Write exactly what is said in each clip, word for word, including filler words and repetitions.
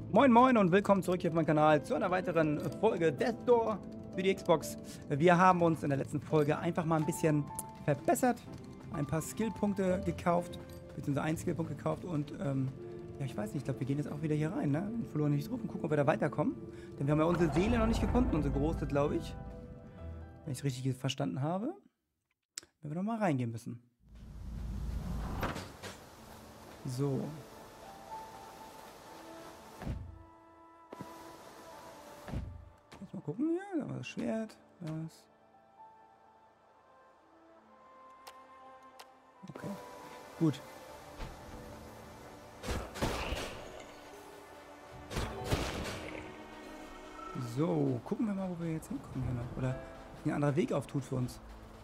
Moin moin und willkommen zurück hier auf meinem Kanal zu einer weiteren Folge Death Door für die Xbox. Wir haben uns in der letzten Folge einfach mal ein bisschen verbessert, ein paar Skillpunkte gekauft, beziehungsweise einen Skillpunkt gekauft und ähm, ja, ich weiß nicht, ich glaube, wir gehen jetzt auch wieder hier rein, ne? Und verloren nicht drauf und gucken, ob wir da weiterkommen. Denn wir haben ja unsere Seele noch nicht gefunden, unsere große, glaube ich. Wenn ich es richtig verstanden habe, werden wir noch mal reingehen müssen. So. Mal gucken, ja, da war das Schwert, das. Okay, gut. So, gucken wir mal, wo wir jetzt hinkommen hier noch. Oder ein anderer Weg auftut für uns.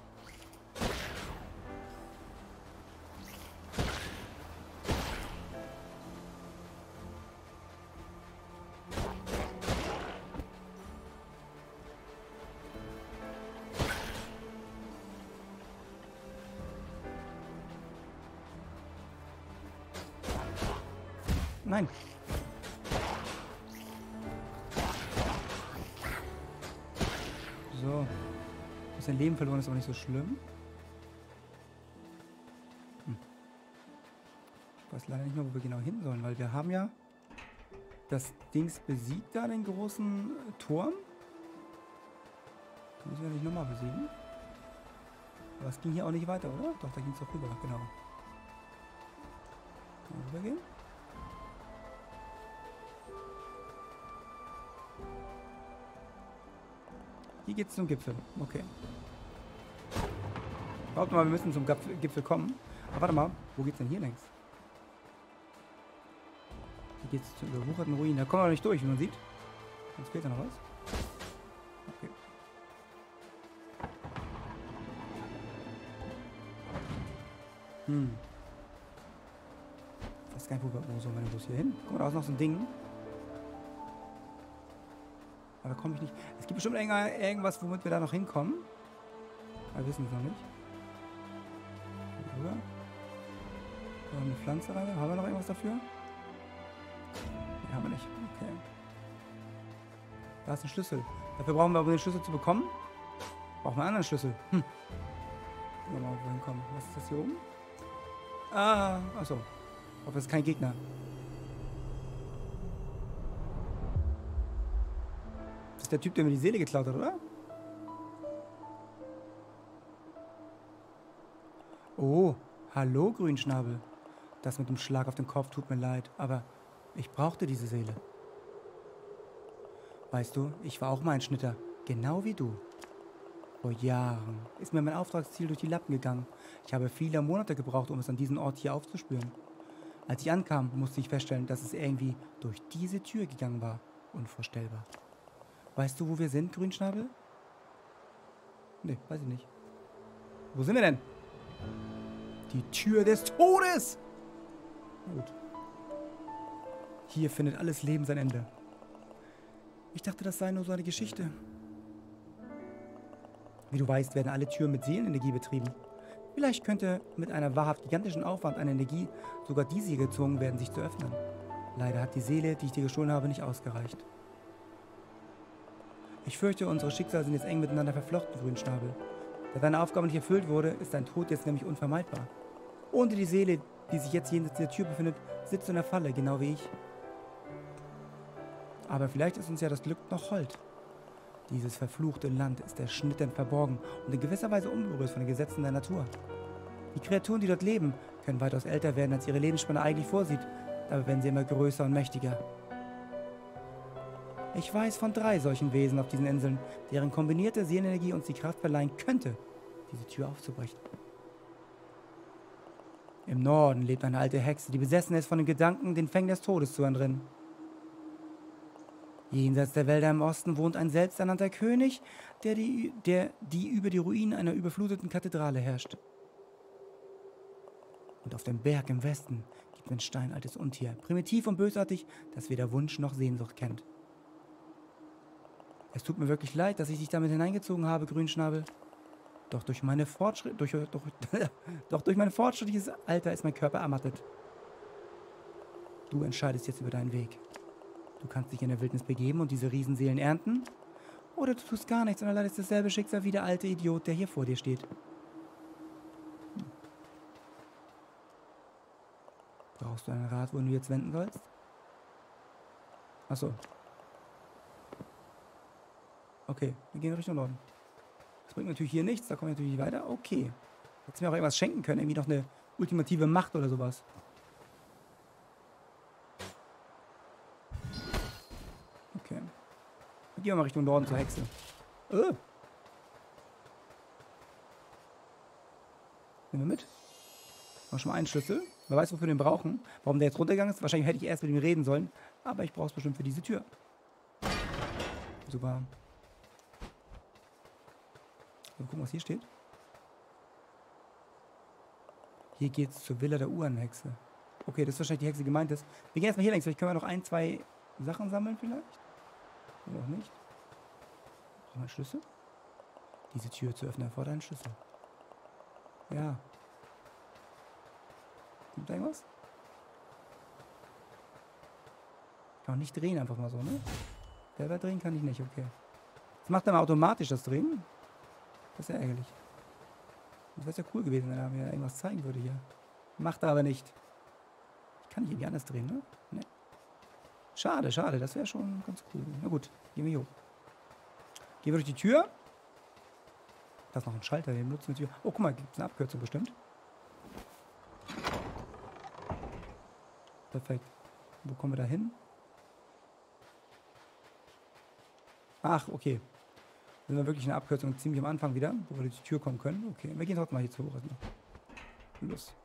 Nein. So. Dass sein Leben verloren ist auch nicht so schlimm. Hm. Ich weiß leider nicht mehr, wo wir genau hin sollen, weil wir haben ja das Dings besiegt da, den großen Turm. Den müssen wir nicht nochmal besiegen. Aber es ging hier auch nicht weiter, oder? Doch, da ging es doch rüber, genau. Mal rübergehen. Hier geht's zum Gipfel. Okay. Behaupten mal, wir müssen zum Gipfel, Gipfel kommen. Aber warte mal, wo geht's denn hier längs? Hier geht's zu überwucherten Ruinen. Da kommen wir noch nicht durch, wie man sieht. Jetzt fehlt da noch was. Okay. Hm. Ich weiß gar nicht, wo, wo sollen wir denn bloß hier hin? Guck mal, da ist noch so ein Ding. Aber da komme ich nicht. Es gibt bestimmt irgendwas, womit wir da noch hinkommen. Aber wir wissen es noch nicht. Rüber. Da haben wir eine Pflanze rein. Haben wir noch irgendwas dafür? Nee, haben wir nicht. Okay. Da ist ein Schlüssel. Dafür brauchen wir, um den Schlüssel zu bekommen, brauchen wir einen anderen Schlüssel. Hm. Gucken wir mal, wo wir hinkommen. Was ist das hier oben? Ah, achso. Ich hoffe, es ist kein Gegner. Das ist der Typ, der mir die Seele geklaut hat, oder? Oh, hallo Grünschnabel. Das mit dem Schlag auf den Kopf tut mir leid, aber ich brauchte diese Seele. Weißt du, ich war auch mal ein Schnitter, genau wie du. Vor Jahren ist mir mein Auftragsziel durch die Lappen gegangen. Ich habe viele Monate gebraucht, um es an diesen Ort hier aufzuspüren. Als ich ankam, musste ich feststellen, dass es irgendwie durch diese Tür gegangen war. Unvorstellbar. Weißt du, wo wir sind, Grünschnabel? Nee, weiß ich nicht. Wo sind wir denn? Die Tür des Todes! Gut. Hier findet alles Leben sein Ende. Ich dachte, das sei nur so eine Geschichte. Wie du weißt, werden alle Türen mit Seelenenergie betrieben. Vielleicht könnte mit einer wahrhaft gigantischen Aufwand an Energie sogar diese hier gezwungen werden, sich zu öffnen. Leider hat die Seele, die ich dir gestohlen habe, nicht ausgereicht. Ich fürchte, unsere Schicksale sind jetzt eng miteinander verflochten, Grünschnabel. Da deine Aufgabe nicht erfüllt wurde, ist dein Tod jetzt nämlich unvermeidbar. Ohne die Seele, die sich jetzt jenseits der Tür befindet, sitzt du in der Falle, genau wie ich. Aber vielleicht ist uns ja das Glück noch hold. Dieses verfluchte Land ist der Schnittern verborgen und in gewisser Weise unberührt von den Gesetzen der Natur. Die Kreaturen, die dort leben, können weitaus älter werden, als ihre Lebensspanne eigentlich vorsieht, dabei werden sie immer größer und mächtiger. Ich weiß von drei solchen Wesen auf diesen Inseln, deren kombinierte Seelenenergie uns die Kraft verleihen könnte, diese Tür aufzubrechen. Im Norden lebt eine alte Hexe, die besessen ist von dem Gedanken, den Fängen des Todes zu entrinnen. Jenseits der Wälder im Osten wohnt ein selbsternannter König, der die, der die über die Ruinen einer überfluteten Kathedrale herrscht. Und auf dem Berg im Westen gibt es ein steinaltes Untier, primitiv und bösartig, das weder Wunsch noch Sehnsucht kennt. Es tut mir wirklich leid, dass ich dich damit hineingezogen habe, Grünschnabel. Doch durch meine Fortschritt, durch, durch, doch durch mein fortschrittliches Alter ist mein Körper ermattet. Du entscheidest jetzt über deinen Weg. Du kannst dich in der Wildnis begeben und diese Riesenseelen ernten. Oder du tust gar nichts und erleidest dasselbe Schicksal wie der alte Idiot, der hier vor dir steht. Hm. Brauchst du einen Rat, wohin du jetzt wenden sollst? Achso. Okay, wir gehen Richtung Norden. Das bringt natürlich hier nichts, da kommen wir natürlich nicht weiter. Okay. Hättest du mir auch irgendwas schenken können, irgendwie noch eine ultimative Macht oder sowas. Okay. Dann gehen wir mal Richtung Norden zur Hexe. Oh. Nehmen wir mit. Noch schon mal einen Schlüssel. Wer weiß, wofür wir den brauchen. Warum der jetzt runtergegangen ist. Wahrscheinlich hätte ich erst mit ihm reden sollen. Aber ich brauche es bestimmt für diese Tür. Super. Mal gucken, was hier steht. Hier geht's zur Villa der Uhrenhexe. Okay, das ist wahrscheinlich die Hexe, die gemeint ist. Wir gehen erstmal hier längs. Vielleicht können wir noch ein, zwei Sachen sammeln vielleicht. Oder auch nicht. Brauchen wir einen Schlüssel? Diese Tür zu öffnen erfordert einen Schlüssel. Ja. Kommt da irgendwas? Kann auch nicht drehen, einfach mal so, ne? Selber drehen kann ich nicht, okay. Das macht dann automatisch das Drehen. Das ist ja ärgerlich. Das wäre ja cool gewesen, wenn er mir irgendwas zeigen würde hier. Macht er aber nicht. Ich kann nicht irgendwie anders drehen, ne? Ne. Schade, schade. Das wäre schon ganz cool. Na gut, gehen wir hier hoch. Gehen wir durch die Tür. Da ist noch ein Schalter, den nutzen wir. Oh, guck mal, gibt es eine Abkürzung bestimmt. Perfekt. Wo kommen wir da hin? Ach, okay. Sind wir wirklich eine Abkürzung ziemlich am Anfang wieder, wo wir durch die Tür kommen können. Okay, wir gehen trotzdem mal hier zu hoch erstmal. Los.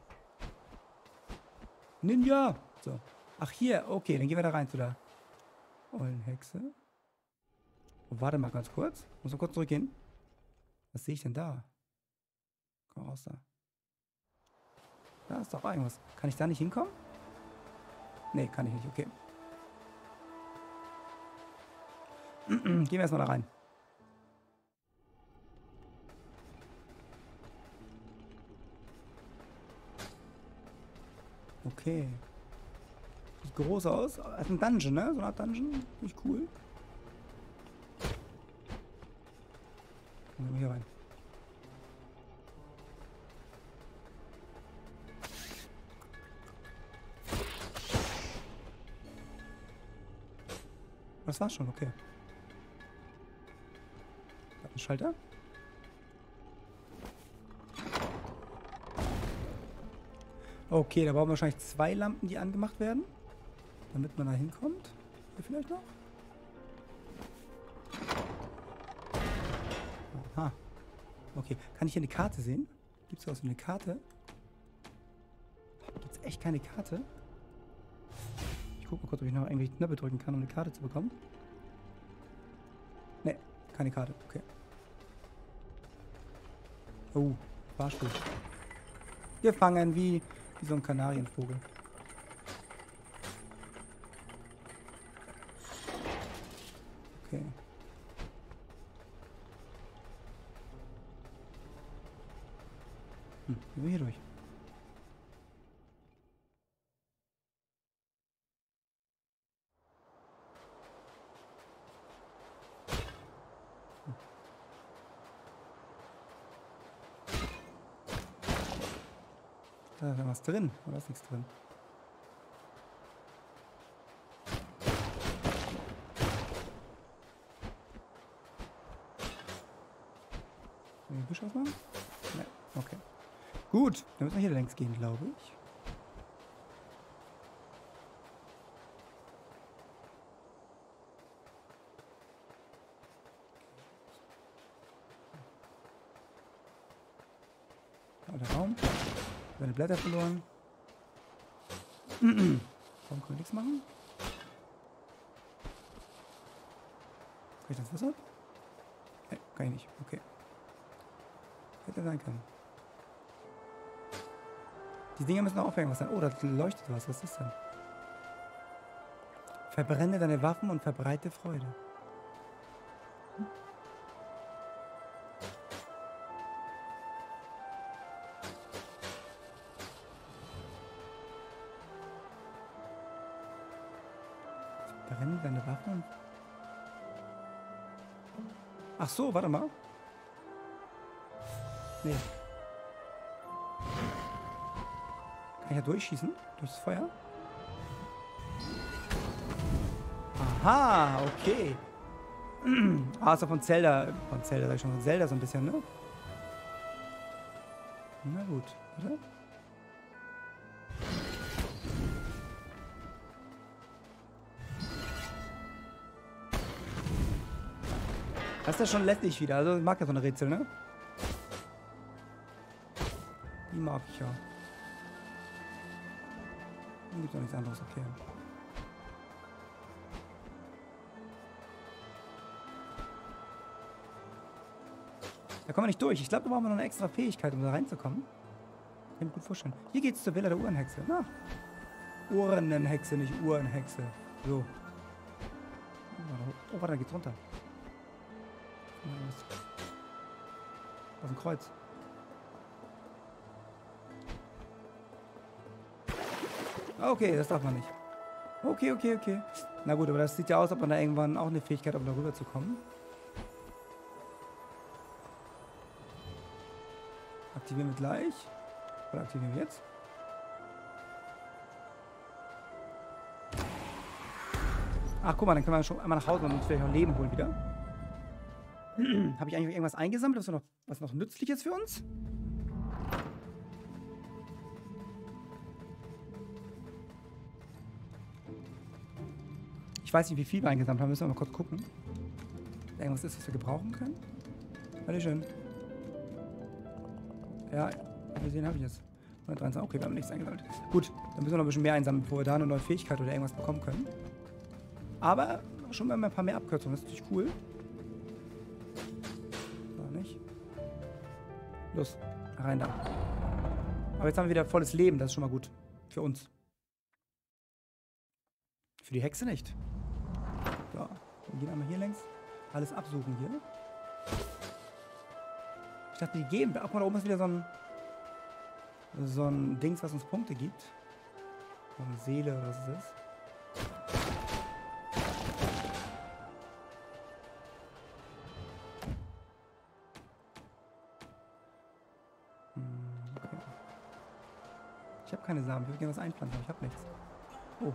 Ninja! So. Ach, hier. Okay, dann gehen wir da rein zu der Eulenhexe. Oh, warte mal ganz kurz. Muss mal kurz zurückgehen. Was sehe ich denn da? Komm raus da. Da ist doch irgendwas. Kann ich da nicht hinkommen? Nee, kann ich nicht. Okay. Gehen wir erstmal da rein. Okay. Sieht groß aus. Das ist ein Dungeon, ne? So eine Art Dungeon. Nicht cool. Gehen wir hier rein. Das war's schon, okay. Da ist ein Schalter. Okay, da brauchen wir wahrscheinlich zwei Lampen, die angemacht werden. Damit man da hinkommt. Hier vielleicht noch? Aha. Okay, kann ich hier eine Karte sehen? Gibt es auch so eine Karte? Gibt es echt keine Karte? Ich gucke mal kurz, ob ich noch irgendwelche Knöpfe drücken kann, um eine Karte zu bekommen. Ne, keine Karte. Okay. Oh, Fahrstuhl. Gefangen wie, wie so ein Kanarienvogel. Okay. Hm, gehen wir hier durch. Hm. Da ist ja was drin, oder ist nichts drin? Soll ich den Busch ausmachen? Ne, okay. Gut, dann müssen wir hier längs gehen, glaube ich. Da der Raum. Meine Blätter verloren. Warum können wir nichts machen? Kann ich das Wasser? Ne, kann ich nicht. Okay. Hätte sein können. Die Dinger müssen auch aufhängen. Was sein? Oh, da leuchtet was. Was ist das denn? Verbrenne deine Waffen und verbreite Freude. Hm? Verwende deine Waffen. Ach so, warte mal. Nee. Kann ich ja durchschießen? Durchs Feuer? Aha, okay. Ah, ist doch von Zelda. Von Zelda, sag ich schon. Von Zelda so ein bisschen, ne? Na gut, warte. Das ist ja schon lästig wieder. Also ich mag ja so eine Rätsel, ne? Die mag ich ja. Dann gibt es auch nichts anderes, okay. Da kommen wir nicht durch. Ich glaube, da brauchen wir noch eine extra Fähigkeit, um da reinzukommen. Kann ich mir gut vorstellen. Hier geht's zur Villa der Uhrenhexe. Na. Uhrenhexe, nicht Uhrenhexe. So. Oh, warte, da geht's runter. Da ist ein Kreuz. Okay, das darf man nicht. Okay, okay, okay. Na gut, aber das sieht ja aus, ob man da irgendwann auch eine Fähigkeit hat, um da rüber zu kommen. Aktivieren wir gleich. Oder aktivieren wir jetzt? Ach, guck mal, dann können wir schon einmal nach Hause und uns vielleicht auch Leben holen wieder. Habe ich eigentlich irgendwas eingesammelt, was noch, was noch nützlich ist für uns? Ich weiß nicht, wie viel wir eingesammelt haben. Müssen wir mal kurz gucken. Ob irgendwas ist, was wir gebrauchen können. Alles schön. Ja, gesehen habe ich es. hundertdreiundzwanzig. Okay, wir haben nichts eingesammelt. Gut, dann müssen wir noch ein bisschen mehr einsammeln, bevor wir da eine neue Fähigkeit oder irgendwas bekommen können. Aber schon mal ein paar mehr Abkürzungen. Das ist natürlich cool. So, nicht? Los, rein da. Aber jetzt haben wir wieder volles Leben. Das ist schon mal gut. Für uns. Für die Hexe nicht. So, wir gehen einmal hier längs. Alles absuchen hier. Ich dachte, die geben. Ach, mal, da oben ist wieder so ein so ein Dings, was uns Punkte gibt. So eine Seele oder was ist das? Hm, okay. Ich habe keine Samen. Ich würde gerne was einpflanzen, aber ich habe nichts. Oh.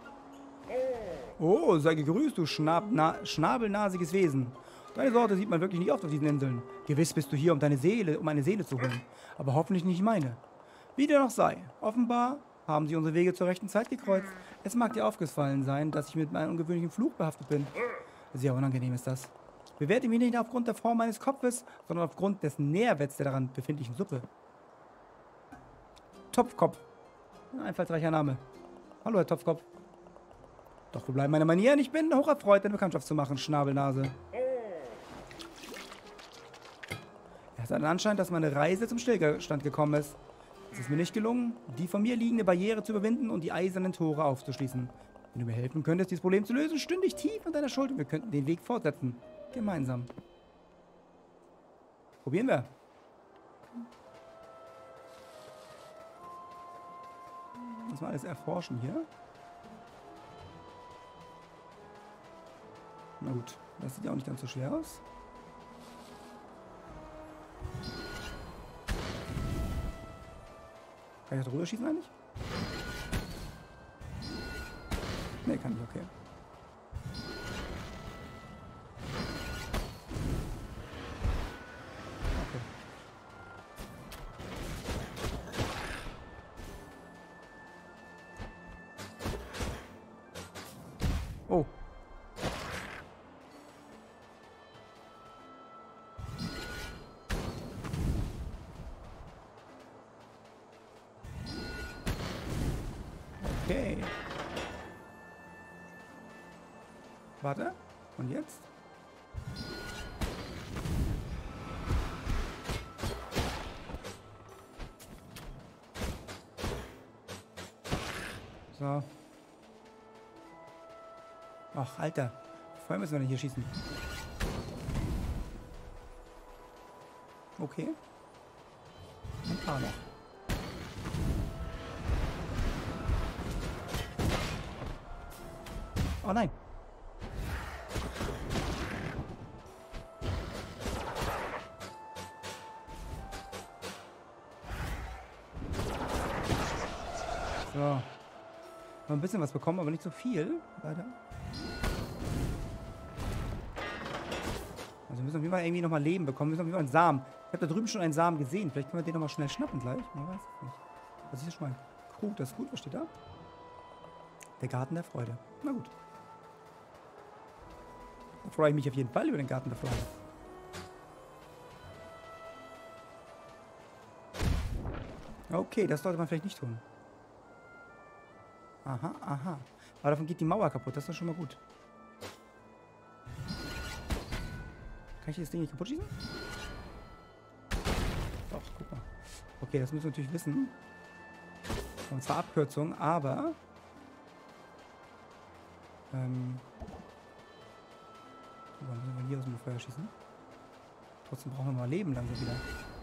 Oh, sei gegrüßt, du Schnab schnabelnasiges Wesen. Deine Sorte sieht man wirklich nicht oft auf diesen Inseln. Gewiss bist du hier, um deine Seele, um eine Seele zu holen. Aber hoffentlich nicht meine. Wie dem auch sei. Offenbar haben sie unsere Wege zur rechten Zeit gekreuzt. Es mag dir aufgefallen sein, dass ich mit einem ungewöhnlichen Fluch behaftet bin. Sehr unangenehm ist das. Bewerte mich nicht aufgrund der Form meines Kopfes, sondern aufgrund des Nährwerts der daran befindlichen Suppe. Topfkopf. Ein einfallsreicher Name. Hallo, Herr Topfkopf. Doch wo bleiben meine Manieren? Ich bin hocherfreut, deine Bekanntschaft zu machen, Schnabelnase. Es hat den Anschein, dass meine Reise zum Stillstand gekommen ist. Es ist mir nicht gelungen, die vor mir liegende Barriere zu überwinden und die eisernen Tore aufzuschließen. Wenn du mir helfen könntest, dieses Problem zu lösen, stünde ich tief an deiner Schulter. Wir könnten den Weg fortsetzen. Gemeinsam. Probieren wir. Muss mal alles erforschen hier. Na gut, das sieht ja auch nicht ganz so schwer aus. Kann ich da drüber schießen eigentlich? Ne, kann ich, okay. Okay. Oh. Okay. Warte. Und jetzt? So. Ach, Alter. Vorher müssen wir denn hier schießen. Okay. Ein paar noch. Oh nein. So. Noch ein bisschen was bekommen, aber nicht so viel. Leider. Also wir müssen auf jeden Fall irgendwie nochmal Leben bekommen. Wir müssen auf jeden Fall einen Samen. Ich habe da drüben schon einen Samen gesehen. Vielleicht können wir den nochmal schnell schnappen gleich. Man weiß es nicht. Das ist schon mal Krug. Das ist gut. Was steht da? Der Garten der Freude. Na gut. Da freue ich mich auf jeden Fall über den Garten der Freude. Okay, das sollte man vielleicht nicht tun. Aha, aha. Aber davon geht die Mauer kaputt. Das ist doch schon mal gut. Kann ich das Ding nicht kaputt schießen? Doch, guck mal. Okay, das müssen wir natürlich wissen. Und zwar Abkürzung, aber... Ähm... So, müssen wir hier aus dem Feuer schießen. Trotzdem brauchen wir mal Leben langsam wieder.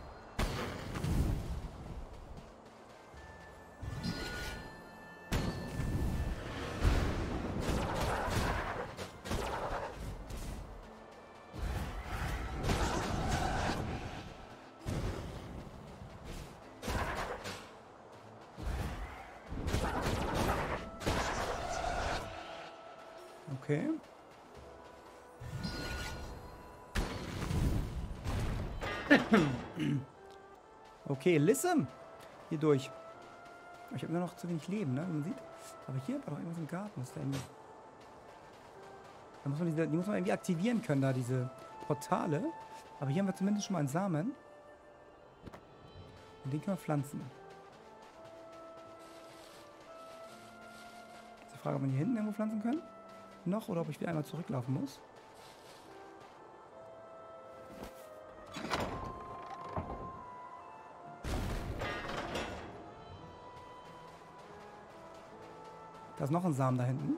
Okay. Okay, Lissem. Hier durch. Ich habe nur noch zu wenig Leben, ne? Wie man sieht. Aber hier war doch irgendwas im Garten. Ist da, irgendwie... da muss man diese, die muss man irgendwie aktivieren können, da diese Portale. Aber hier haben wir zumindest schon mal einen Samen. Und den können wir pflanzen. Ist die Frage, ob wir hier hinten irgendwo pflanzen können? Noch oder ob ich wieder einmal zurücklaufen muss. Da ist noch ein Samen da hinten.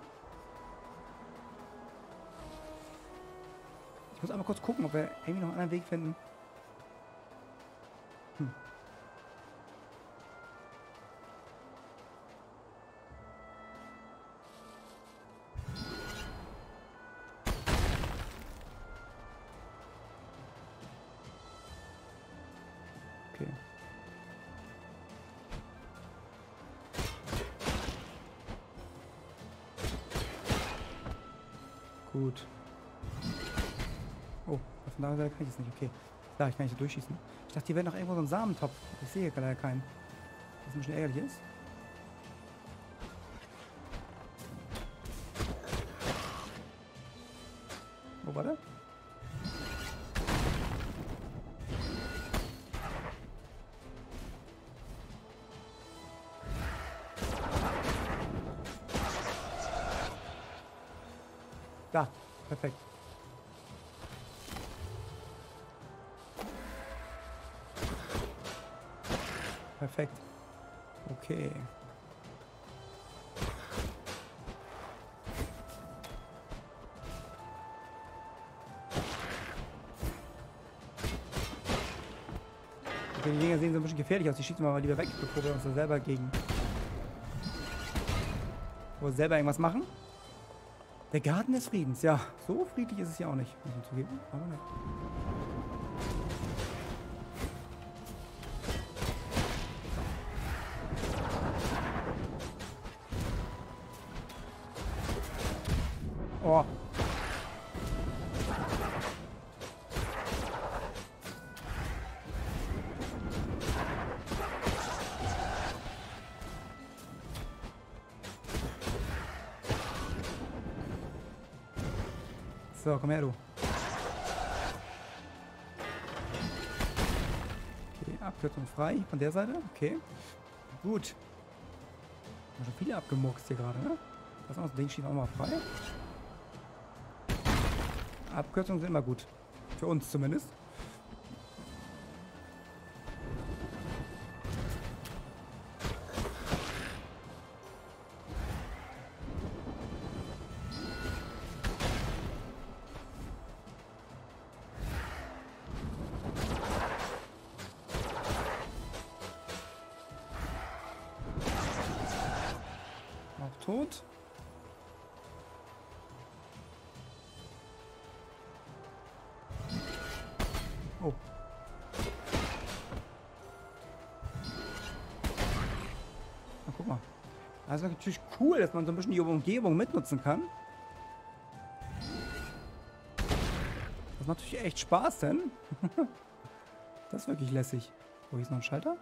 Ich muss einmal kurz gucken, ob wir irgendwie noch einen anderen Weg finden. Hm. Okay. Gut. Oh, von der Seite kann ich es nicht. Okay. Da, ich kann nicht so durchschießen. Ich dachte, hier wäre noch irgendwo so ein Samentopf. Ich sehe hier leider keinen. Was ein bisschen ärgerlich ist. Wo war der? Da, perfekt. Perfekt. Okay. Okay, die Dinger sehen so ein bisschen gefährlich aus. Die schießen wir mal lieber weg, bevor wir uns da selber gegen... Wo wir selber irgendwas machen. Der Garten des Friedens. Ja, so friedlich ist es ja auch nicht, muss man zugeben. Aber nicht. Oh. So, komm her, du. Okay, Abkürzung frei von der Seite. Okay. Gut. Haben schon viele abgemurkst hier gerade, ne? Das aus dem Ding steht auch mal frei. Abkürzungen sind immer gut. Für uns zumindest. Auch tot. Oh. Na, guck mal. Also natürlich cool, dass man so ein bisschen die Umgebung mitnutzen kann. Das macht natürlich echt Spaß, denn. Das ist wirklich lässig. Oh, hier ist noch ein Schalter.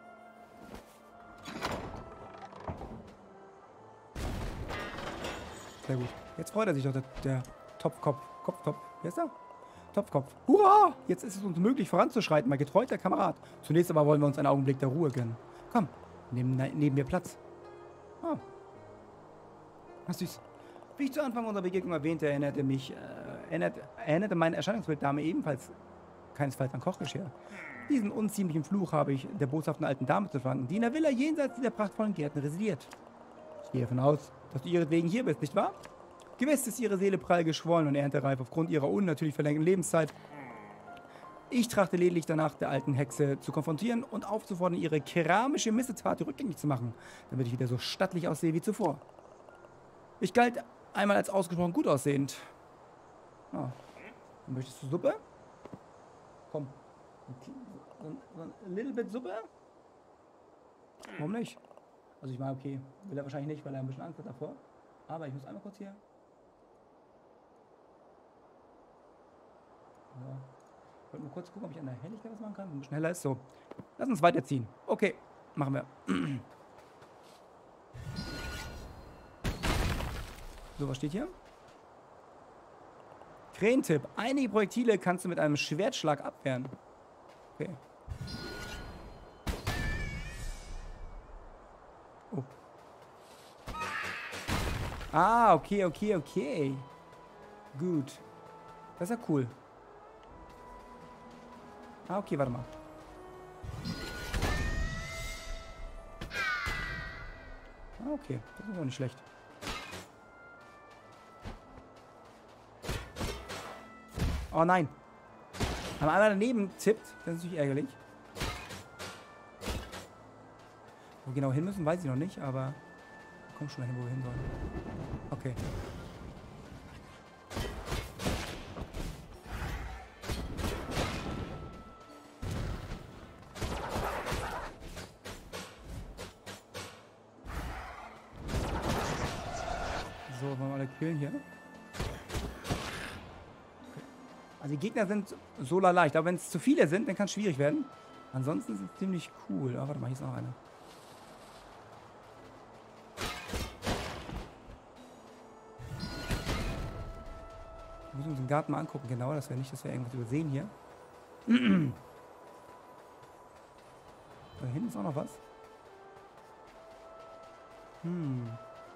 Sehr gut. Jetzt freut er sich doch, der, der Topfkopf. Kopftopf. Wer ist der? Topfkopf. Hurra! Jetzt ist es uns möglich, voranzuschreiten, mein getreuter Kamerad. Zunächst aber wollen wir uns einen Augenblick der Ruhe gönnen. Komm, neben, neben mir Platz. Oh. Ach, süß. Wie ich zu Anfang unserer Begegnung erwähnte, erinnerte mich, äh, erinnert, erinnerte mein Erscheinungsbild Dame ebenfalls keinesfalls an Kochgeschirr. Diesen unziemlichen Fluch habe ich der boshaften alten Dame zu verdanken, die in der Villa jenseits dieser prachtvollen Gärten residiert. Ich gehe davon aus, dass du ihretwegen hier bist, nicht wahr? Gewiss ist ihre Seele prall geschwollen und erntereif aufgrund ihrer unnatürlich verlängerten Lebenszeit. Ich trachte lediglich danach, der alten Hexe zu konfrontieren und aufzufordern, ihre keramische Missetat rückgängig zu machen, damit ich wieder so stattlich aussehe wie zuvor. Ich galt einmal als ausgesprochen gut aussehend. Ah. Möchtest du Suppe? Komm. So, so ein little bit Suppe? Warum nicht? Also ich meine, okay, will er wahrscheinlich nicht, weil er ein bisschen Angst hat davor. Aber ich muss einmal kurz hier. Ja. Ich wollte mal kurz gucken, ob ich an der Helligkeit was machen kann. Ein bisschen heller ist so. Lass uns weiterziehen. Okay, machen wir. So, was steht hier? Krähentipp. Einige Projektile kannst du mit einem Schwertschlag abwehren. Okay. Oh. Ah, okay, okay, okay. Gut. Das ist ja cool. Ah, okay, warte mal. Ah, okay. Das ist auch nicht schlecht. Oh nein. Wenn man einmal daneben tippt, das ist natürlich ärgerlich. Wo wir genau hin müssen, weiß ich noch nicht, aber komm schon dahin, wo wir hin sollen. Okay. So, wollen wir alle killen hier. Also die Gegner sind so lala. Ich glaube, wenn es zu viele sind, dann kann es schwierig werden. Ansonsten ist es ziemlich cool. Ah, warte mal, hier ist noch einer. Wir müssen uns den Garten mal angucken, genau, dass wir nicht, dass wir irgendwas übersehen hier. Da hinten ist auch noch was. Hm.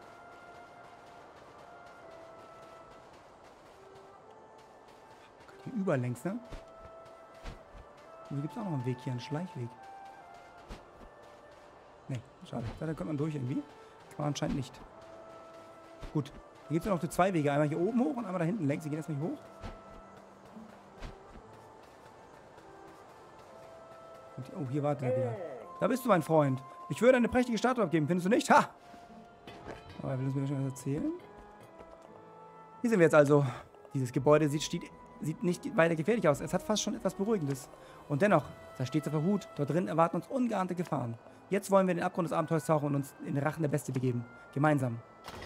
Hier überlängs, ne? Und hier gibt es auch noch einen Weg hier, einen Schleichweg. Ne, schade. Da kommt man durch irgendwie. Aber anscheinend nicht. Gut. Hier gibt es noch so zwei Wege. Einmal hier oben hoch und einmal da hinten längs. Wir gehen jetzt nicht hoch. Und, oh, hier wartet er wieder. Da bist du, mein Freund. Ich würde eine prächtige Statue abgeben. Findest du nicht? Ha! Aber er will uns mir schon was erzählen. Hier sind wir jetzt also. Dieses Gebäude sieht, steht, sieht nicht weiter gefährlich aus. Es hat fast schon etwas Beruhigendes. Und dennoch, da steht auf der Hut. Dort drin erwarten uns ungeahnte Gefahren. Jetzt wollen wir in den Abgrund des Abenteuers tauchen und uns in den Rachen der Bestie begeben. Gemeinsam.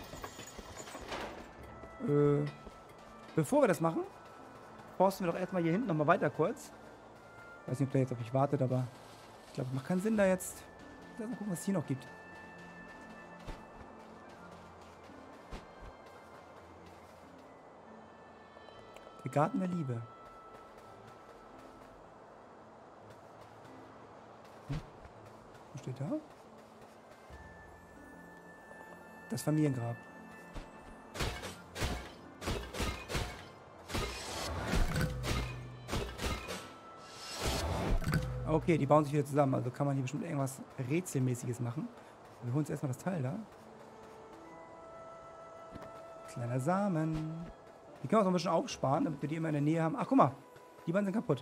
Äh, bevor wir das machen, forsten wir doch erstmal hier hinten nochmal weiter kurz. Ich weiß nicht, ob der jetzt auf mich wartet, aber ich glaube, es macht keinen Sinn da jetzt. Lass mal gucken, was es hier noch gibt. Der Garten der Liebe. Hm? Was steht da? Das Familiengrab. Okay, die bauen sich wieder zusammen. Also kann man hier bestimmt irgendwas Rätselmäßiges machen. Wir holen uns erstmal das Teil da. Kleiner Samen. Die können wir auch so ein bisschen aufsparen, damit wir die immer in der Nähe haben. Ach, guck mal. Die beiden sind kaputt.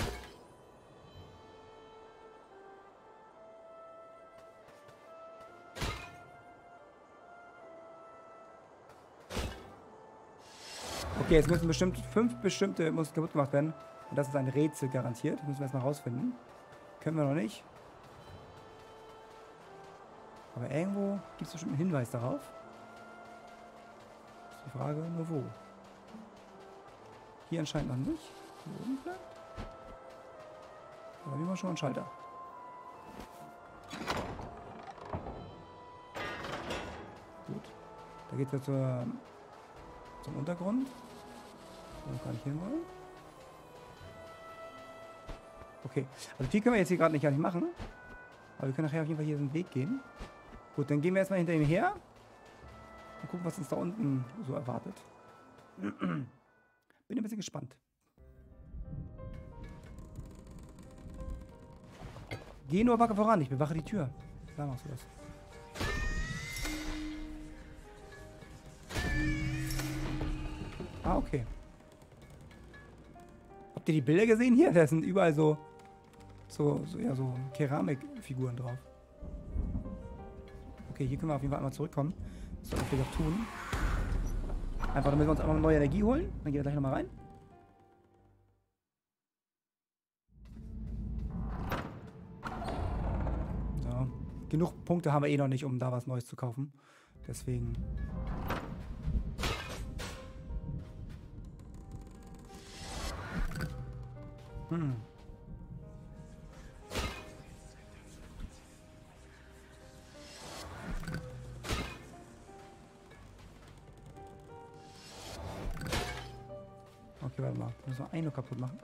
Okay, jetzt müssen bestimmt fünf bestimmte muss kaputt gemacht werden. Und das ist ein Rätsel garantiert. Das müssen wir erstmal rausfinden. Können wir noch nicht. Aber irgendwo gibt es bestimmt einen Hinweis darauf. Ist die Frage, nur wo? Hier anscheinend noch nicht. Hier oben vielleicht? Aber wie mal schon mal einen Schalter. Gut. Da geht es jetzt zur, zum Untergrund. Wo wir gar nicht hin wollen. Okay. Also viel können wir jetzt hier gerade nicht, gar nicht machen. Aber wir können nachher auf jeden Fall hier den Weg gehen. Gut, dann gehen wir erstmal hinter ihm her. Und gucken, was uns da unten so erwartet. Bin ein bisschen gespannt. Geh nur wacker voran, ich bewache die Tür. Da machst du das. Ah, okay. Habt ihr die Bilder gesehen hier? Da sind überall so, so, so, ja, so Keramikfiguren drauf. Okay, hier können wir auf jeden Fall einmal zurückkommen. Das sollten wir vielleicht auch tun. Einfach, damit wir uns einmal neue Energie holen. Dann gehen wir gleich nochmal rein. So. Genug Punkte haben wir eh noch nicht, um da was Neues zu kaufen. Deswegen... Hm. Okay, warte mal. Müssen wir einen nur kaputt machen.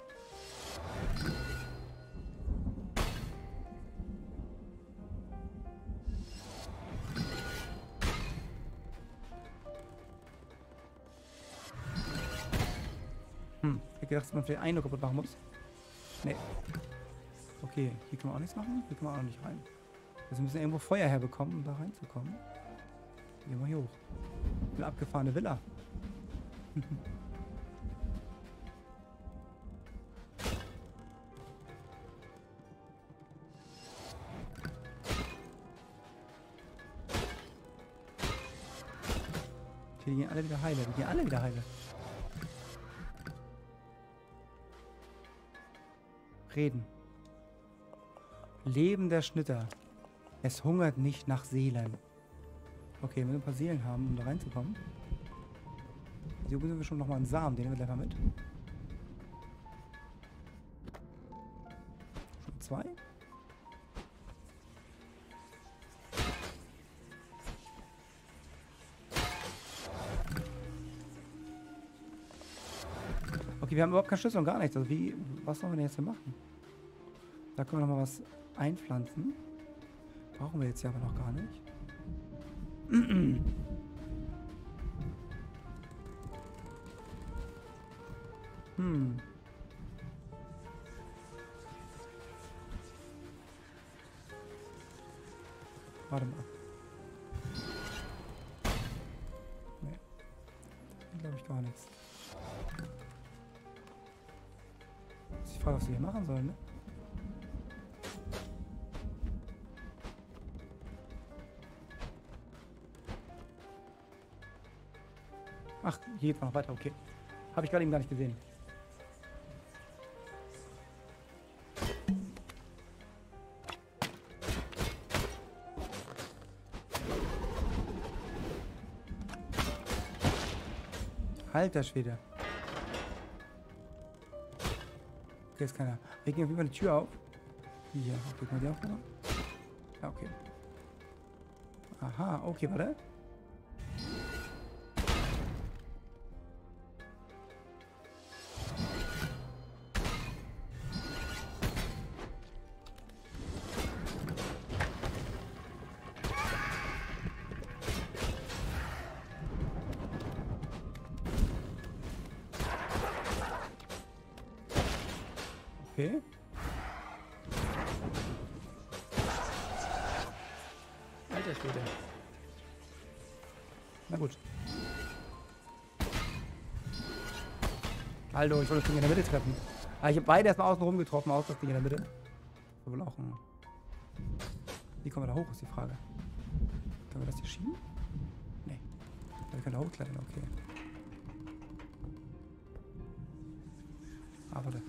Hm, ich hätte gedacht, dass man vielleicht einen nur kaputt machen muss. Nee. Okay, hier können wir auch nichts machen. Hier können wir auch nicht rein. Also wir müssen irgendwo Feuer herbekommen, um da reinzukommen. Gehen wir hier hoch. Eine abgefahrene Villa. Die gehen alle wieder heile. Die gehen alle wieder heile. Reden. Leben der Schnitter. Es hungert nicht nach Seelen. Okay, wir müssen ein paar Seelen haben, um da reinzukommen. Hier müssen wir schon nochmal einen Samen, den nehmen wir gleich mal mit. Schon zwei. Okay, wir haben überhaupt keinen Schlüssel und gar nichts. Also wie, was sollen wir denn jetzt hier machen? Da können wir noch mal was einpflanzen. Brauchen wir jetzt ja aber noch gar nicht. Hm. Warte mal. Nee. Glaube ich gar nichts. Ich frage, was wir hier machen sollen, ne? Ach, hier geht's noch weiter, okay. Habe ich gerade eben gar nicht gesehen. Alter Schwede. Okay, ist keiner. Wir gehen auf jeden Fall die Tür auf. Hier, okay, kann man die aufmachen? Ja, okay. Aha, okay, warte. Okay. Alter Schwede. Na gut. Hallo, ich wollte das Ding in der Mitte treffen. Ah, ich habe beide erstmal außen rum getroffen, aus das Ding in der Mitte. Das wohl auch ein... Wie kommen wir da hoch, ist die Frage. Können wir das hier schieben? Nee. Wir können da hochklettern, okay. Ah, warte.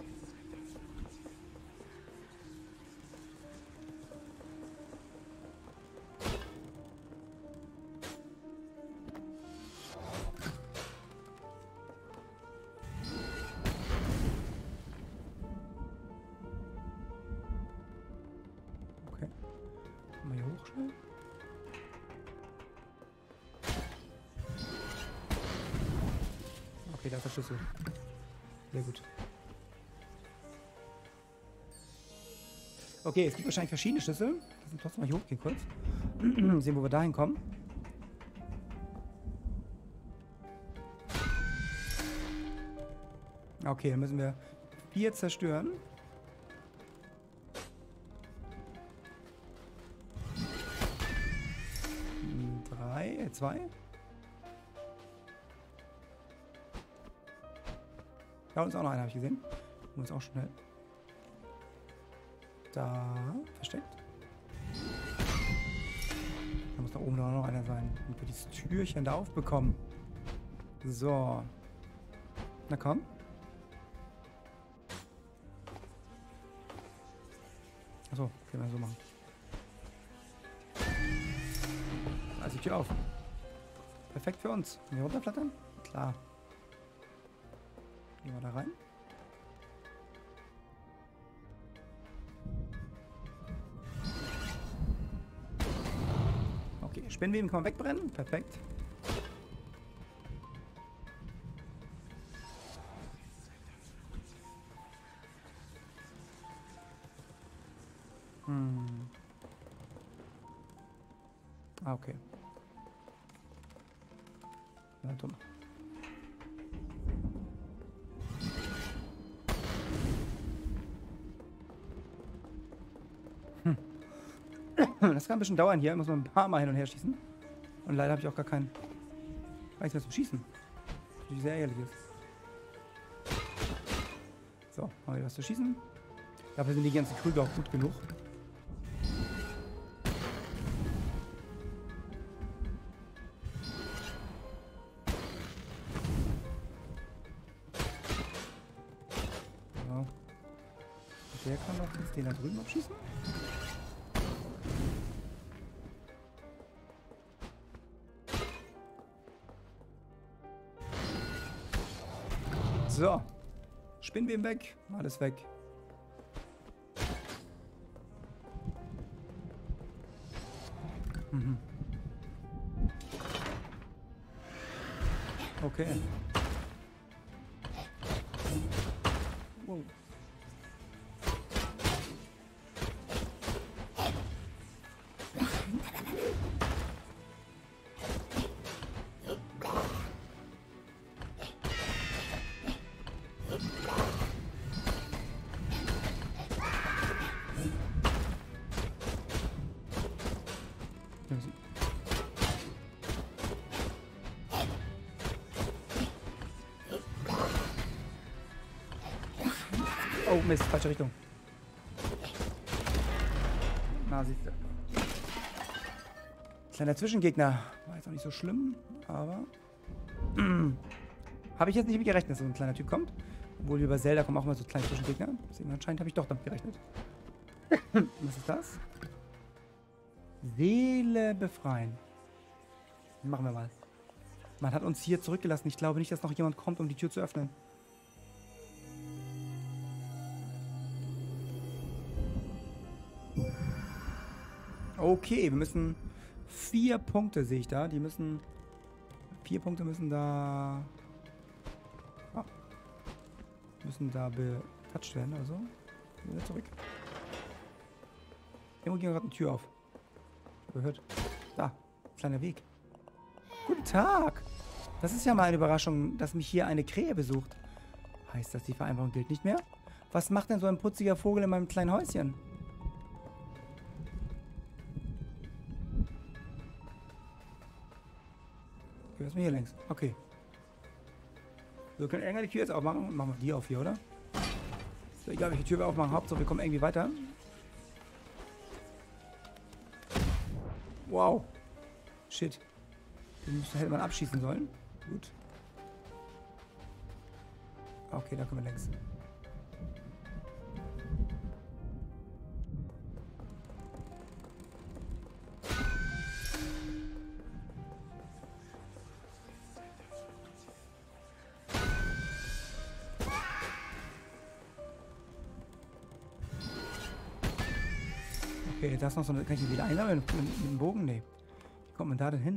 Okay, da ist der Schlüssel. Sehr gut. Okay, es gibt wahrscheinlich verschiedene Schlüssel. Lass uns trotzdem mal hier hochgehen kurz. Sehen, wo wir dahin kommen. Okay, dann müssen wir vier zerstören. Drei, äh, zwei. Da ist auch noch einer, habe ich gesehen. Und ist auch schnell. Da, versteckt. Da muss da oben noch einer sein. Und wir dieses Türchen da aufbekommen. So. Na komm. Achso, können wir so machen. Also die Tür auf. Perfekt für uns. Können wir runterflattern? Klar. Gehen wir da rein. Okay, Spinnweben kann man wegbrennen. Perfekt. Hm. Ah, okay. Na, dumm. Hm. Das kann ein bisschen dauern hier. Muss man ein paar Mal hin und her schießen. Und leider habe ich auch gar keinen... Gar nichts mehr zum Schießen. Was sehr ärgerlich ist. So, haben wir was zu schießen. Dafür sind die ganzen Krüge auch gut genug. So. Der kann doch jetzt den da drüben abschießen. So. Spinnweben weg. Alles weg. Mhm. Okay. Wow. Oh Mist, falsche Richtung. Na, siehst du. Kleiner Zwischengegner. War jetzt auch nicht so schlimm, aber... habe ich jetzt nicht mit gerechnet, dass so ein kleiner Typ kommt. Obwohl wie bei Zelda kommen auch mal so kleine Zwischengegner. Deswegen anscheinend habe ich doch damit gerechnet. Was ist das? Seele befreien. Machen wir mal. Man hat uns hier zurückgelassen. Ich glaube nicht, dass noch jemand kommt, um die Tür zu öffnen. Okay, wir müssen vier Punkte, sehe ich da. Die müssen... Vier Punkte müssen da... Ah, müssen da betatscht werden, also. Wieder zurück. Irgendwo ging gerade eine Tür auf. Gehört. Da, kleiner Weg. Guten Tag! Das ist ja mal eine Überraschung, dass mich hier eine Krähe besucht. Heißt das, die Vereinbarung gilt nicht mehr? Was macht denn so ein putziger Vogel in meinem kleinen Häuschen? Okay, was ist mir hier längs? Okay. So, wir können irgendwann die Tür jetzt aufmachen. Machen wir die auf hier, oder? Ist ja egal, welche Tür wir aufmachen. Hauptsache, wir kommen irgendwie weiter. Wow. Shit. Den hätte man abschießen sollen. Gut. Okay, da kommen wir längs. Okay, da ist noch so eine... Kann ich die wieder einsammeln mit, mit, mit dem Bogen? Nee. Wie kommt man da denn hin?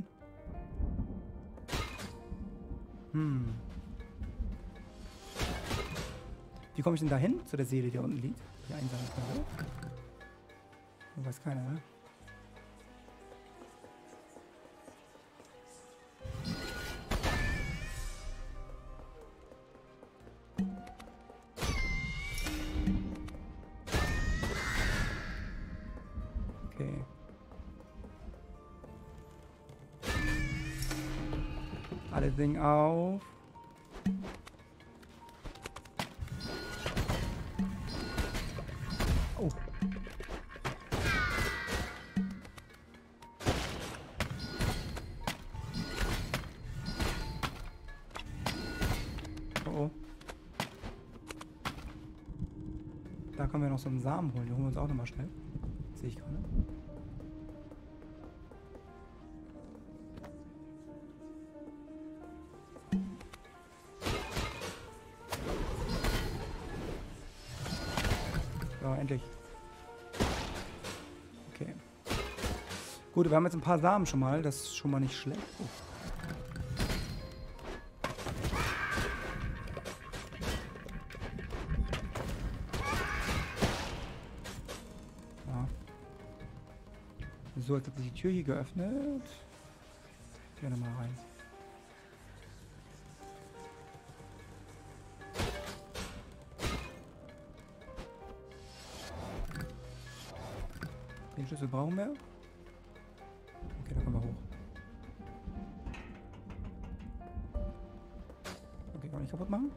Hm. Wie komme ich denn da hin? Zu der Seele, die da unten liegt? Die einsammeln kann. Das weiß keiner, ne? Okay. Alle Dinge auf. Oh. Oh, oh. Da können wir noch so einen Samen holen. Den holen wir uns auch nochmal schnell. Sehe ich gerade. So, endlich. Okay. Gut, wir haben jetzt ein paar Samen schon mal. Das ist schon mal nicht schlecht. Oh. Ja. So, jetzt hat sich die Tür hier geöffnet. Ich gehe nochmal rein. Den Schlüssel brauchen wir. Okay, da kommen wir hoch. Okay, kann man nicht kaputt machen.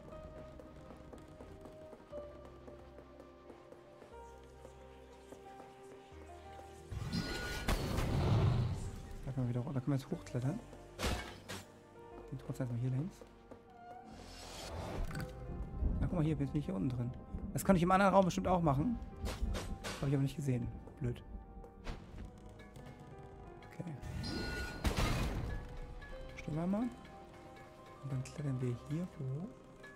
Da können wir wieder, da können wir jetzt hochklettern. Den trotzdem erstmal hier links. Na, guck mal hier, bin ich hier unten drin. Das kann ich im anderen Raum bestimmt auch machen. Habe ich aber nicht gesehen. Blöd. Okay. Stehen wir mal. Und dann klettern wir hier hoch.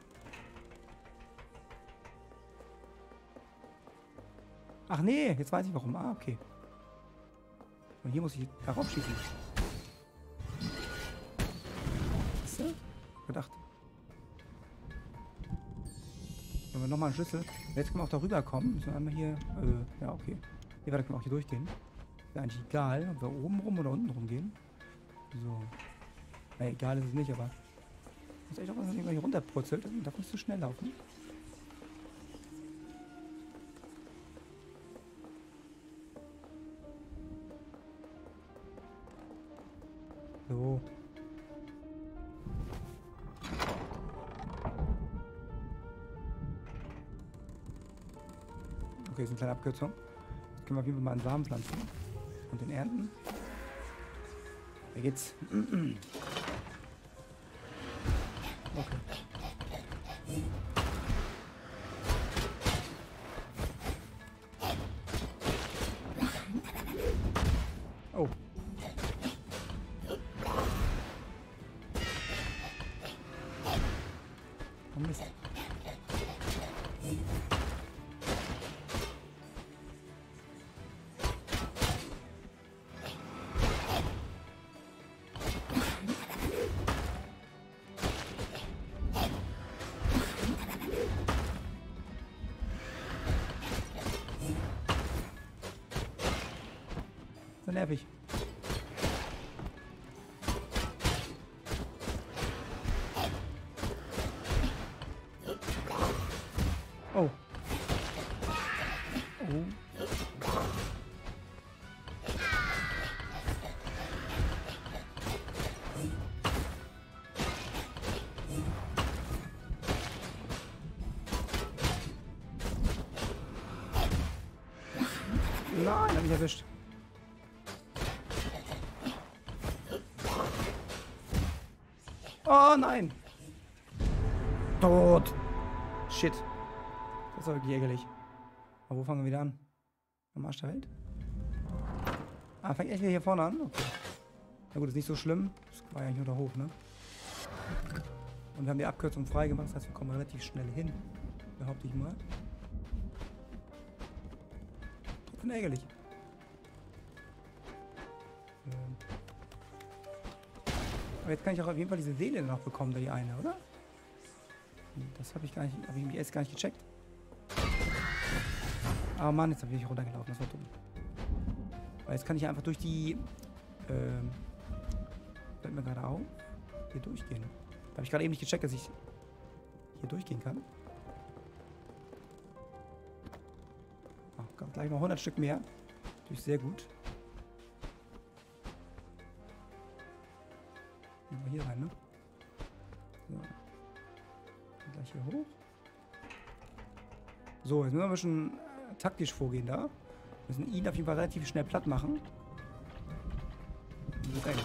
Ach nee, jetzt weiß ich warum. Ah, okay. Und hier muss ich darauf schießen. Siehst du? Gedacht. Wenn wir nochmal einen Schlüssel. Jetzt können wir auch darüber kommen. Müssen wir einmal hier. Äh, ja, okay. Hier weiter können wir auch hier durchgehen. Ist ja eigentlich egal, ob wir oben rum oder unten rum gehen. So. Na, egal ist es nicht, aber. Ich muss echt auch was hier runterpurzelt. Man darf nicht so schnell laufen. So. Okay, ist eine kleine Abkürzung. Jetzt können wir auf jeden Fall mal einen Samen pflanzen. Und den ernten. Da geht's. Okay. Oh. Oh Mist. So nervig. Oh. Oh. Nein, hab ich erwischt. Oh nein! Tot! Shit. Das ist aber wirklich ärgerlich. Aber wo fangen wir wieder an? Am Arsch der Welt? Ah, fängt echt wieder hier vorne an? Okay. Na gut, ist nicht so schlimm. Das war ja eigentlich nur da hoch, ne? Und wir haben die Abkürzung freigemacht, das heißt, wir kommen relativ schnell hin. Behaupte ich mal. Trotzdem ärgerlich. Ähm. Aber jetzt kann ich auch auf jeden Fall diese Seele noch bekommen, da die eine, oder? Das habe ich gar nicht, habe ich mich erst gar nicht gecheckt. Aber Mann, jetzt bin ich runtergelaufen, das war dumm. Weil jetzt kann ich einfach durch die, ähm, fällt mir gerade auf, hier durchgehen. Da habe ich gerade eben nicht gecheckt, dass ich hier durchgehen kann. Oh, gleich mal hundert Stück mehr. Natürlich sehr gut. Gehen wir hier rein, ne? So. Und gleich hier hoch. So, jetzt müssen wir ein bisschen taktisch vorgehen da. Wir müssen ihn auf jeden Fall relativ schnell platt machen. Das ist eng.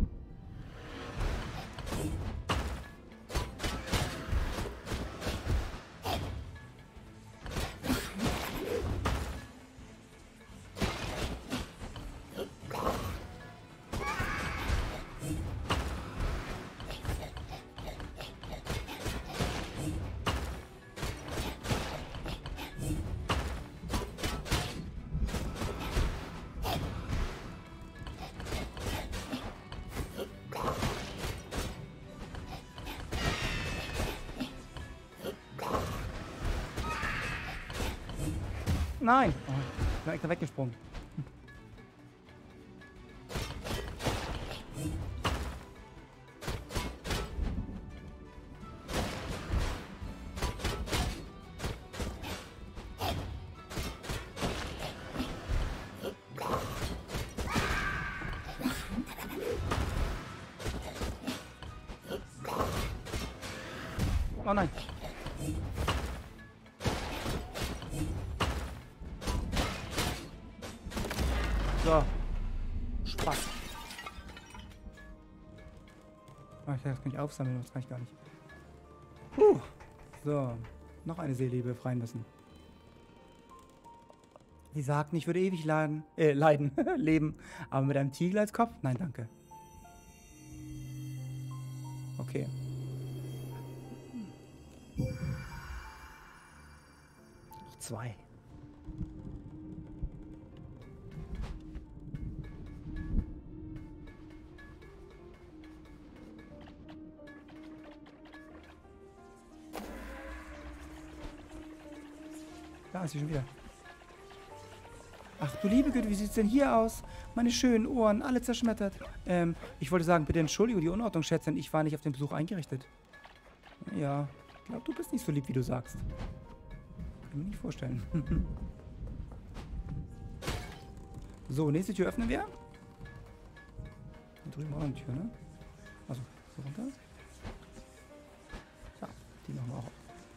Nein! Oh, ich bin extra weggesprungen. Oh nein! So. Spaß. Oh, ich das kann ich aufsammeln, das kann ich gar nicht. Puh. So. Noch eine Seele, die wir befreien müssen. Die sagten, ich würde ewig leiden. Äh, leiden. Leben. Aber mit einem Tiger als Kopf? Nein, danke. Okay. Noch zwei. Da ist sie schon wieder. Ach du liebe Güte, wie sieht es denn hier aus? Meine schönen Ohren, alle zerschmettert. Ähm, ich wollte sagen, bitte entschuldige die Unordnung, Schätzchen. Ich war nicht auf den Besuch eingerichtet. Ja, ich glaube, du bist nicht so lieb, wie du sagst. Kann ich mir nicht vorstellen. So, nächste Tür öffnen wir. Da drüben auch eine Tür, ne? Also, so runter. So, die machen wir auch auf.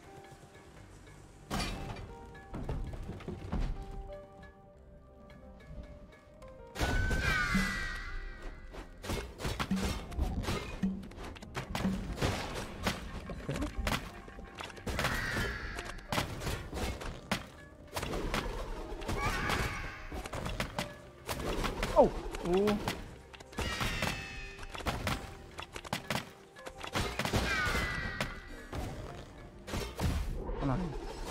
Oh! Oh! Oh nein.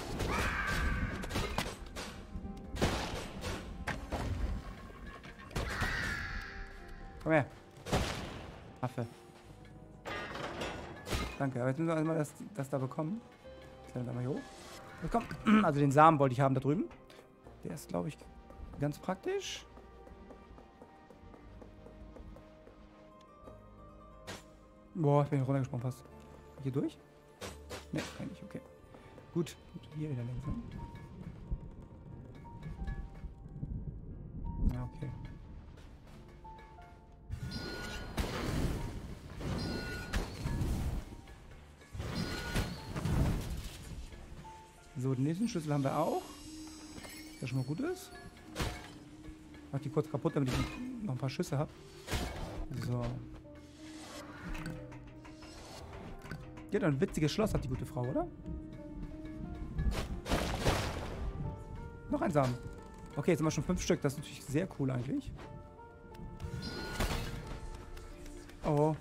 Komm her. Affe. Danke, aber jetzt müssen wir erstmal das, das da bekommen. Jetzt werden wir mal hier hoch. Jetzt komm. Also den Samen wollte ich haben da drüben. Der ist, glaube ich, ganz praktisch. Boah, ich bin hier runtergesprungen fast. Hier durch? Ne, kann ich nicht, okay. Gut, hier wieder links. Ne? Ja, okay. So, den nächsten Schlüssel haben wir auch. Der schon mal gut ist. Ich mach die kurz kaputt, damit ich noch ein paar Schüsse habe. So. Die hat ein witziges Schloss, hat die gute Frau, oder? Noch ein Samen. Okay, jetzt haben wir schon fünf Stück. Das ist natürlich sehr cool eigentlich. Oh.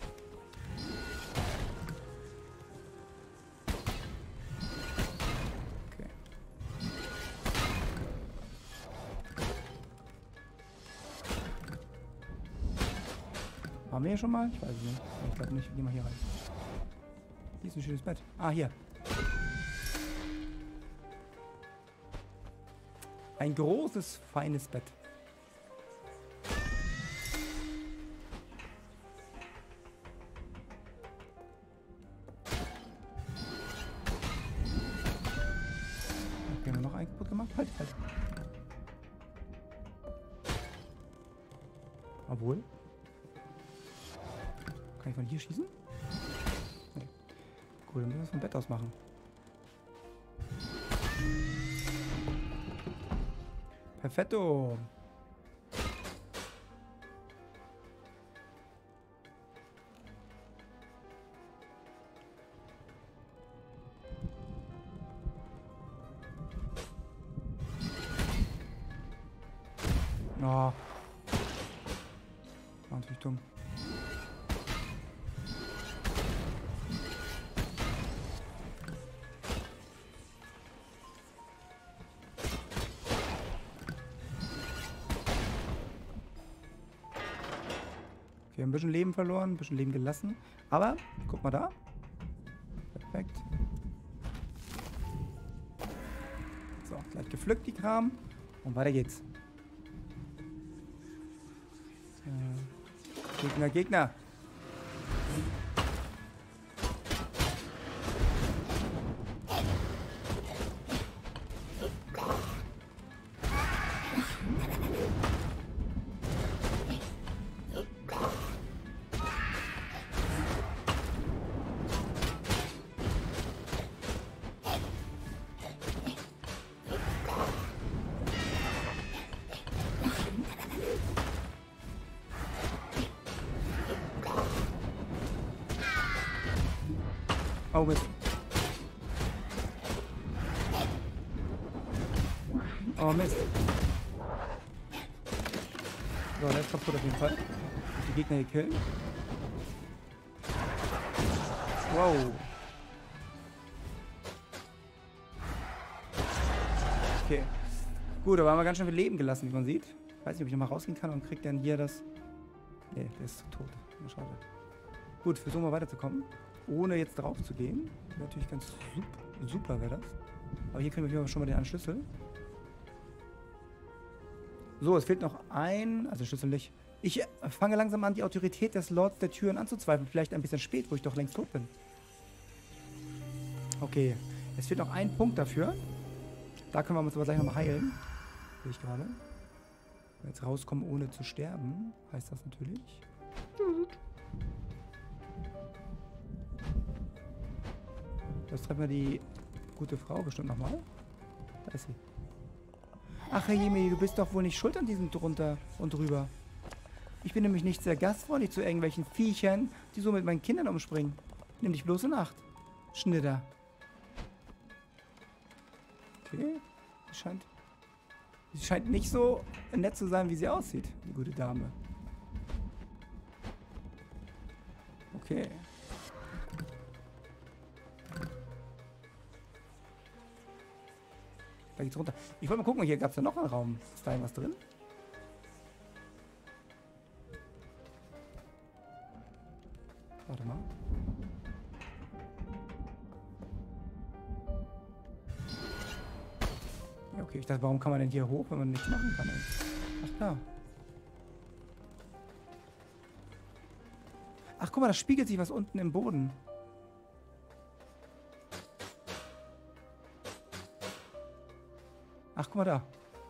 Okay. Waren wir hier schon mal? Ich weiß es nicht. Ich glaube nicht. Wir gehen mal hier rein. Hier ist ein schönes Bett. Ah, hier. Ein großes, feines Bett. Okay, haben wir noch einen kaputt gemacht? Halt, halt. Obwohl. Kann ich von hier schießen? Nee. Cool, dann müssen wir es vom Bett aus machen. Perfetto. Oh. War natürlich dumm. Wir haben ein bisschen Leben verloren, ein bisschen Leben gelassen. Aber, guck mal da. Perfekt. So, gleich gepflückt die Kram. Und weiter geht's. Äh, Gegner, Gegner. Oh Mist. Oh Mist. So, der ist kaputt auf jeden Fall. Die Gegner hier killen. Wow. Okay. Gut, aber haben wir ganz schön viel Leben gelassen, wie man sieht. Ich weiß nicht, ob ich nochmal rausgehen kann und kriegt dann hier das... Nee, der ist tot. Schade. Gut, versuchen wir weiterzukommen. Ohne jetzt drauf zu gehen. Wäre natürlich ganz super, super wäre das. Aber hier kriegen wir schon mal den einen Schlüssel. So, es fehlt noch ein... Also Schlüssel nicht. Ich fange langsam an, die Autorität des Lords der Türen anzuzweifeln. Vielleicht ein bisschen spät, wo ich doch längst tot bin. Okay. Es fehlt noch ein Punkt dafür. Da können wir uns aber gleich nochmal heilen. Sehe ich gerade. Wenn wir jetzt rauskommen, ohne zu sterben, heißt das natürlich. Jetzt treffen wir die gute Frau bestimmt nochmal. Da ist sie. Ach, Herr Jemini, du bist doch wohl nicht schuld an diesem drunter und drüber. Ich bin nämlich nicht sehr gastfreundlich zu irgendwelchen Viechern, die so mit meinen Kindern umspringen. Nimm dich bloß in Acht. Schnitter. Okay. Sie scheint, sie scheint nicht so nett zu sein, wie sie aussieht, die gute Dame. Okay. Da geht's runter. Ich wollte mal gucken, hier gab es ja noch einen Raum. Ist da irgendwas drin? Warte mal. Ja, okay. Ich dachte, warum kann man denn hier hoch, wenn man nichts machen kann? Ach, klar. Ach, guck mal, da spiegelt sich was unten im Boden. Ach, guck mal da.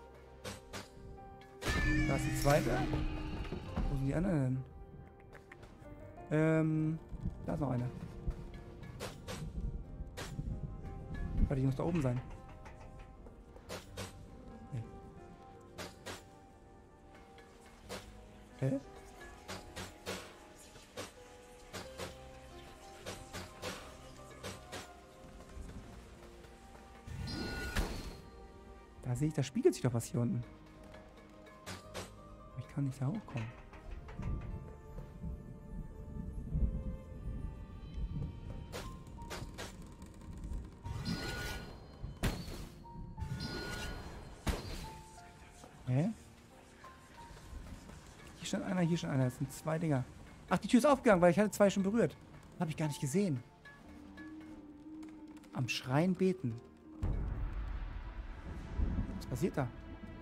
Da ist die zweite. Wo sind die anderen denn? Ähm, da ist noch eine. Warte, die muss da oben sein. Nee. Hä? Da sehe ich, da spiegelt sich doch was hier unten. Ich kann nicht da hochkommen. Hä? Hier stand einer, hier stand einer. Das sind zwei Dinger. Ach, die Tür ist aufgegangen, weil ich hatte zwei schon berührt. Habe ich gar nicht gesehen. Am Schrein beten. Was passiert da?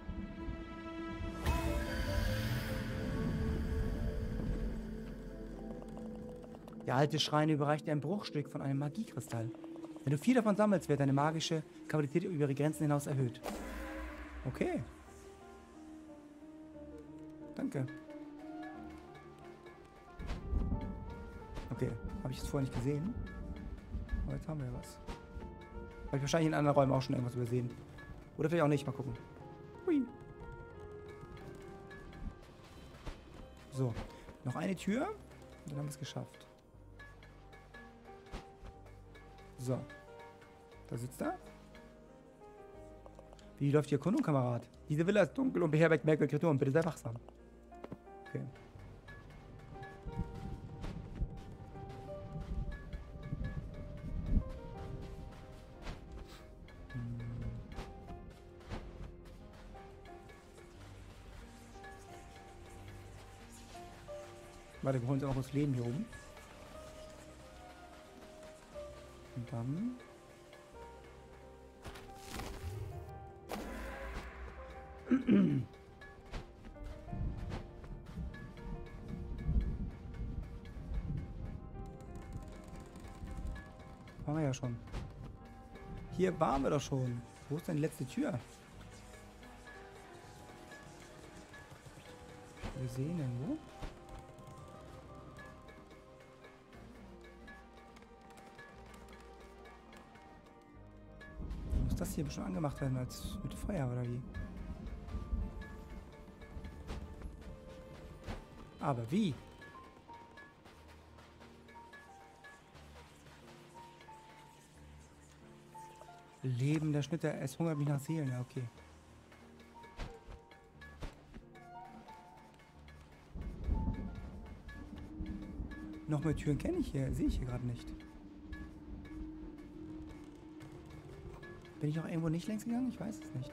Der alte Schrein überreicht dir ein Bruchstück von einem Magiekristall. Wenn du vier davon sammelst, wird deine magische Qualität über ihre Grenzen hinaus erhöht. Okay. Danke. Okay, habe ich das vorher nicht gesehen? Aber jetzt haben wir ja was. Habe ich wahrscheinlich in anderen Räumen auch schon irgendwas übersehen. Oder vielleicht auch nicht, mal gucken. Hui. So, noch eine Tür und dann haben wir es geschafft. So. Da sitzt er. Wie läuft die Erkundung, Kamerad? Diese Villa ist dunkel und beherbergt merkwürdige Kreaturen. Bitte sei wachsam. Okay. Hm. Warte, wir holen uns auch das Leben hier oben. Und dann... Waren wir ja schon. Hier waren wir doch schon. Wo ist denn die letzte Tür? Wir sehen irgendwo. Muss das hier bestimmt angemacht werden als mit Feuer oder wie? Aber wie? Leben der Schnitter, es hungert mich nach Seelen, ja okay. Noch mehr Türen kenne ich hier, sehe ich hier gerade nicht. Bin ich noch irgendwo nicht längs gegangen? Ich weiß es nicht.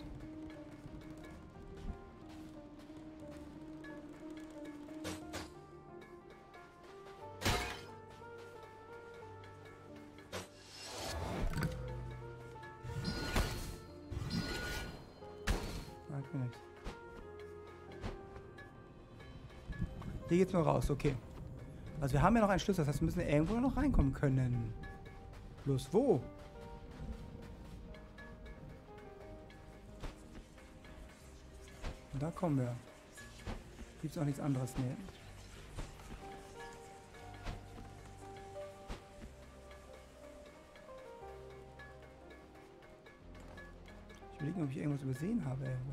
Hier geht's nur raus, okay. Also wir haben ja noch einen Schlüssel, das heißt, wir müssen irgendwo noch reinkommen können. Bloß wo? Und da kommen wir. Gibt's auch nichts anderes, ne? Ich überlege, ob ich irgendwas übersehen habe irgendwo.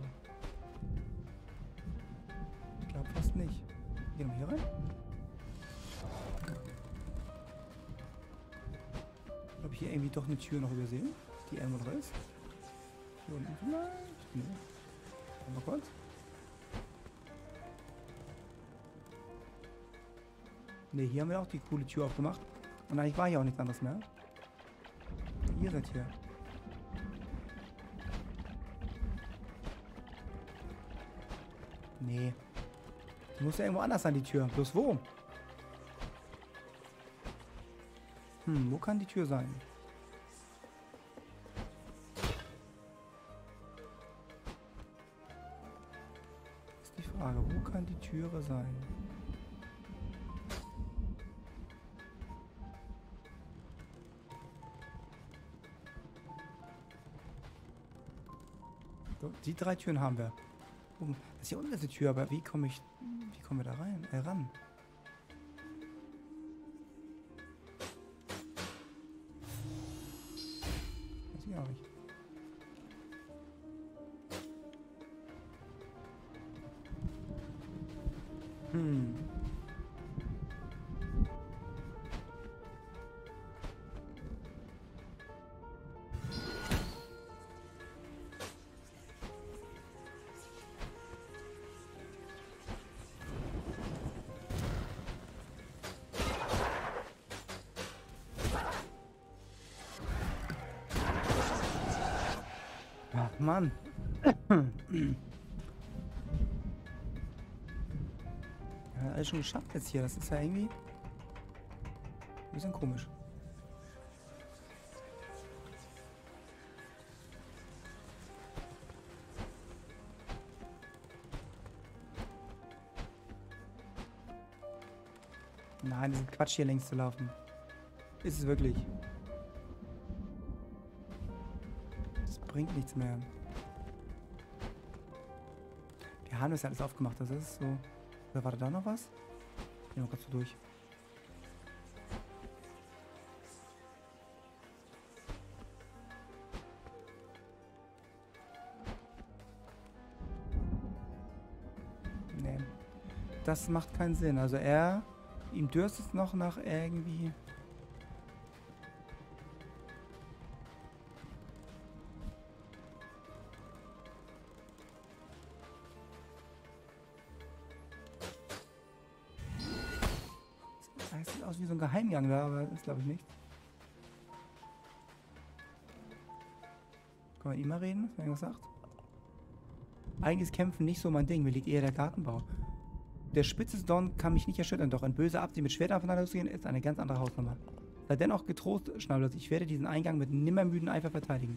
Ich glaube fast nicht. Gehen wir hier rein? Habe ich hier irgendwie doch eine Tür noch übersehen, die irgendwo drin ist? Hier unten vielleicht? Nee. Mal kurz. Ne, hier haben wir auch die coole Tür aufgemacht. Und eigentlich war hier auch nichts anderes mehr. Ihr seid hier. Nee. Die muss ja irgendwo anders sein, die Tür. Bloß wo? Hm, wo kann die Tür sein? Ist die Frage, wo kann die Türe sein? So, die drei Türen haben wir. Oh, das ist hier unten ist die Tür, aber wie komme ich... Wie kommen wir da rein? Äh, ran? Weiß ich auch nicht. Hm. Ach Mann. Ja, Hat alles schon geschafft jetzt hier. Das ist ja irgendwie ein bisschen komisch. Nein, das ist Quatsch, hier längs zu laufen. Ist es wirklich. Das bringt nichts mehr. Wir haben das ja alles aufgemacht, das ist so. Oder war da noch was? Ich geh noch kurz so durch. Nee. Das macht keinen Sinn. Also er... Ihm dürstet es noch nach irgendwie... Das sieht aus wie so ein Geheimgang da, aber das ist glaube ich nicht. Kann man ihn mal reden, wenn er was sagt? Eigentlich ist Kämpfen nicht so mein Ding, mir liegt eher der Gartenbau. Der Spitze des Dorn kann mich nicht erschüttern, doch ein böser Absicht mit Schwert aufeinander zu gehen, ist eine ganz andere Hausnummer. Sei dennoch getrost, Schnabelers, ich werde diesen Eingang mit nimmermüden Eifer verteidigen.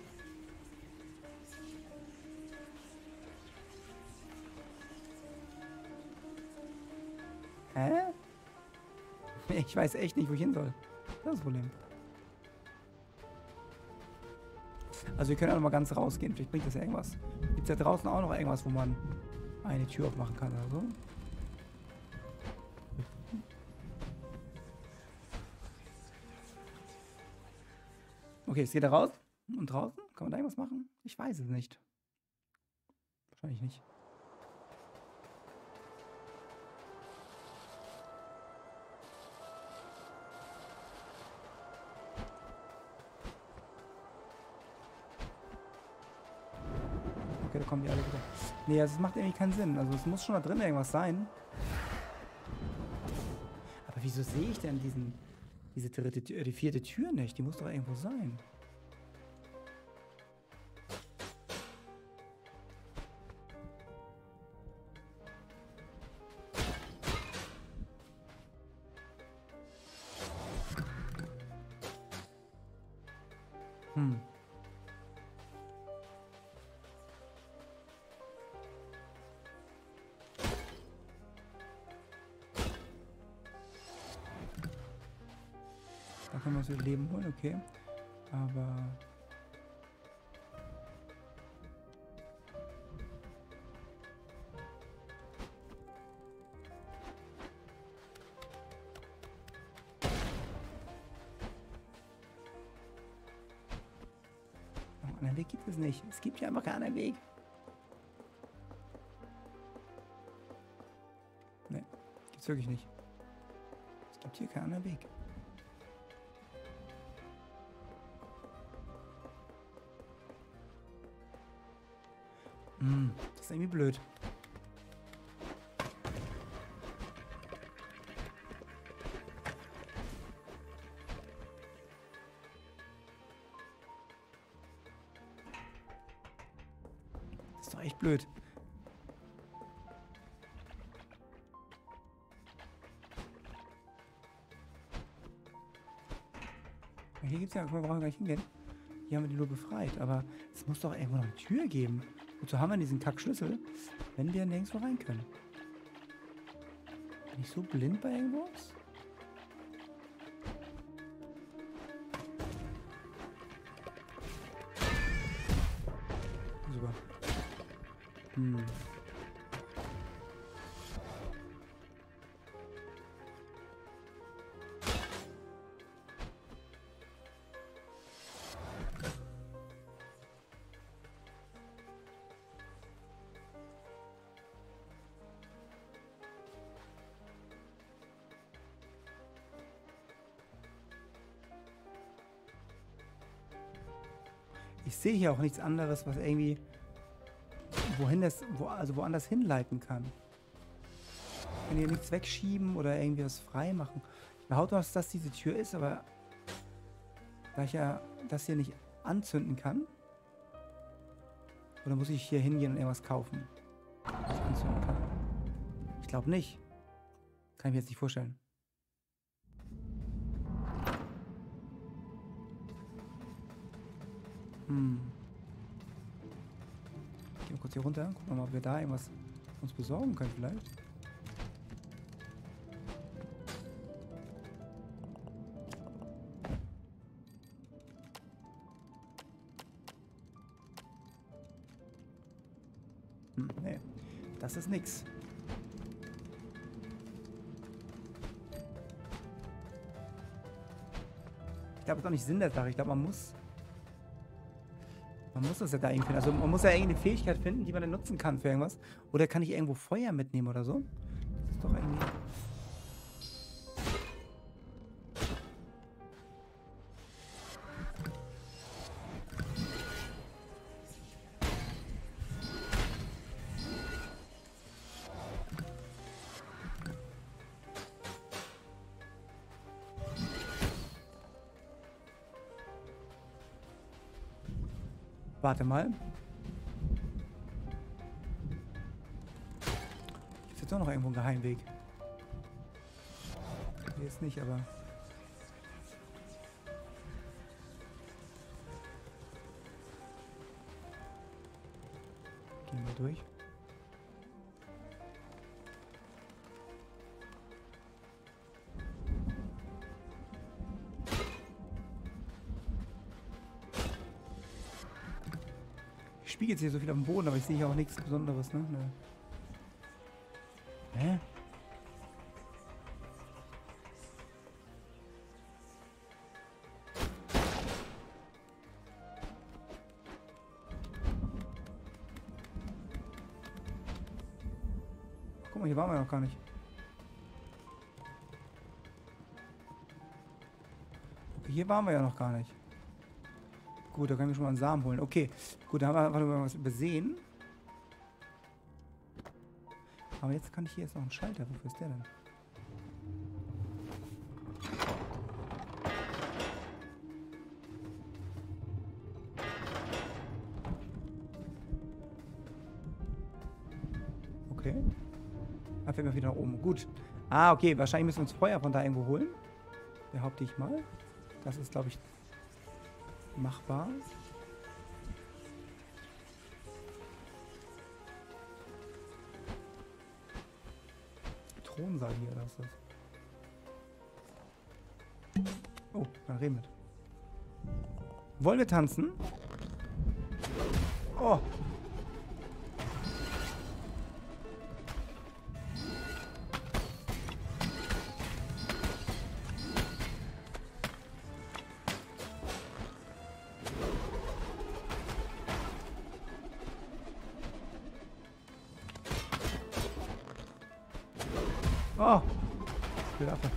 Hä? Ich weiß echt nicht, wo ich hin soll. Das ist das Problem. Also wir können ja noch mal ganz rausgehen, vielleicht bringt das ja irgendwas. Gibt es ja draußen auch noch irgendwas, wo man eine Tür aufmachen kann oder so? Okay, jetzt geht er raus. Und draußen? Kann man da irgendwas machen? Ich weiß es nicht. Wahrscheinlich nicht. Okay, da kommen die alle wieder. Nee, also es macht irgendwie keinen Sinn. Also es muss schon da drin irgendwas sein. Aber wieso sehe ich denn diesen... Diese dritte Tür, die vierte Tür nicht? Die muss doch irgendwo sein. Hm. Da können wir uns das Leben holen, okay. Aber... Einen anderen Weg gibt es nicht. Es gibt ja einfach keinen anderen Weg. Ne, gibt's wirklich nicht. Es gibt hier keinen anderen Weg. Hm, das ist irgendwie blöd. Das ist doch echt blöd. Hier gibt es ja, wir brauchen gar nicht hingehen. Hier haben wir die nur befreit, aber es muss doch irgendwo noch eine Tür geben. Wozu haben wir diesen Kackschlüssel, wenn wir nirgendwo rein können? Bin ich so blind bei irgendwas? Super. Hm. Ich sehe hier auch nichts anderes, was irgendwie wohin das, wo, also woanders hinleiten kann. Ich kann hier nichts wegschieben oder irgendwie was frei machen. Ich behaupte, dass das diese Tür ist, aber da ich ja das hier nicht anzünden kann, oder muss ich hier hingehen und irgendwas kaufen, was ich anzünden kann? Ich glaube nicht. Kann ich mir jetzt nicht vorstellen. Hm. Gehen wir kurz hier runter. Gucken wir mal, ob wir da irgendwas uns besorgen können vielleicht. Hm, nee. Das ist nix. Ich glaube, das ist auch nicht Sinn der Sache. Ich glaube, man muss... Man muss das ja da irgendwie finden. Also man muss ja irgendeine Fähigkeit finden, die man dann nutzen kann für irgendwas. Oder kann ich irgendwo Feuer mitnehmen oder so? Das ist doch irgendwie... Warte mal. Ist jetzt auch noch irgendwo ein Geheimweg. Hier ist nicht, aber... Gehen wir durch. Spiegelt sich so viel auf dem Boden, aber ich sehe hier auch nichts Besonderes, ne? Nö. Hä? Guck mal, hier waren wir noch gar nicht. Okay, hier waren wir ja noch gar nicht. Gut, da kann ich mir schon mal einen Samen holen. Okay, gut, da haben wir einfach was übersehen. Aber jetzt kann ich hier jetzt noch einen Schalter. Wofür ist der denn? Okay. Da fällt mir wieder nach oben. Gut. Ah, okay. Wahrscheinlich müssen wir uns Feuer von da irgendwo holen. Behaupte ich mal. Das ist, glaube ich, machbar. Thronsaal hier, da ist das. Oh, dann reden wir. Wollen wir tanzen? Oh. Oh. Blöde Affe.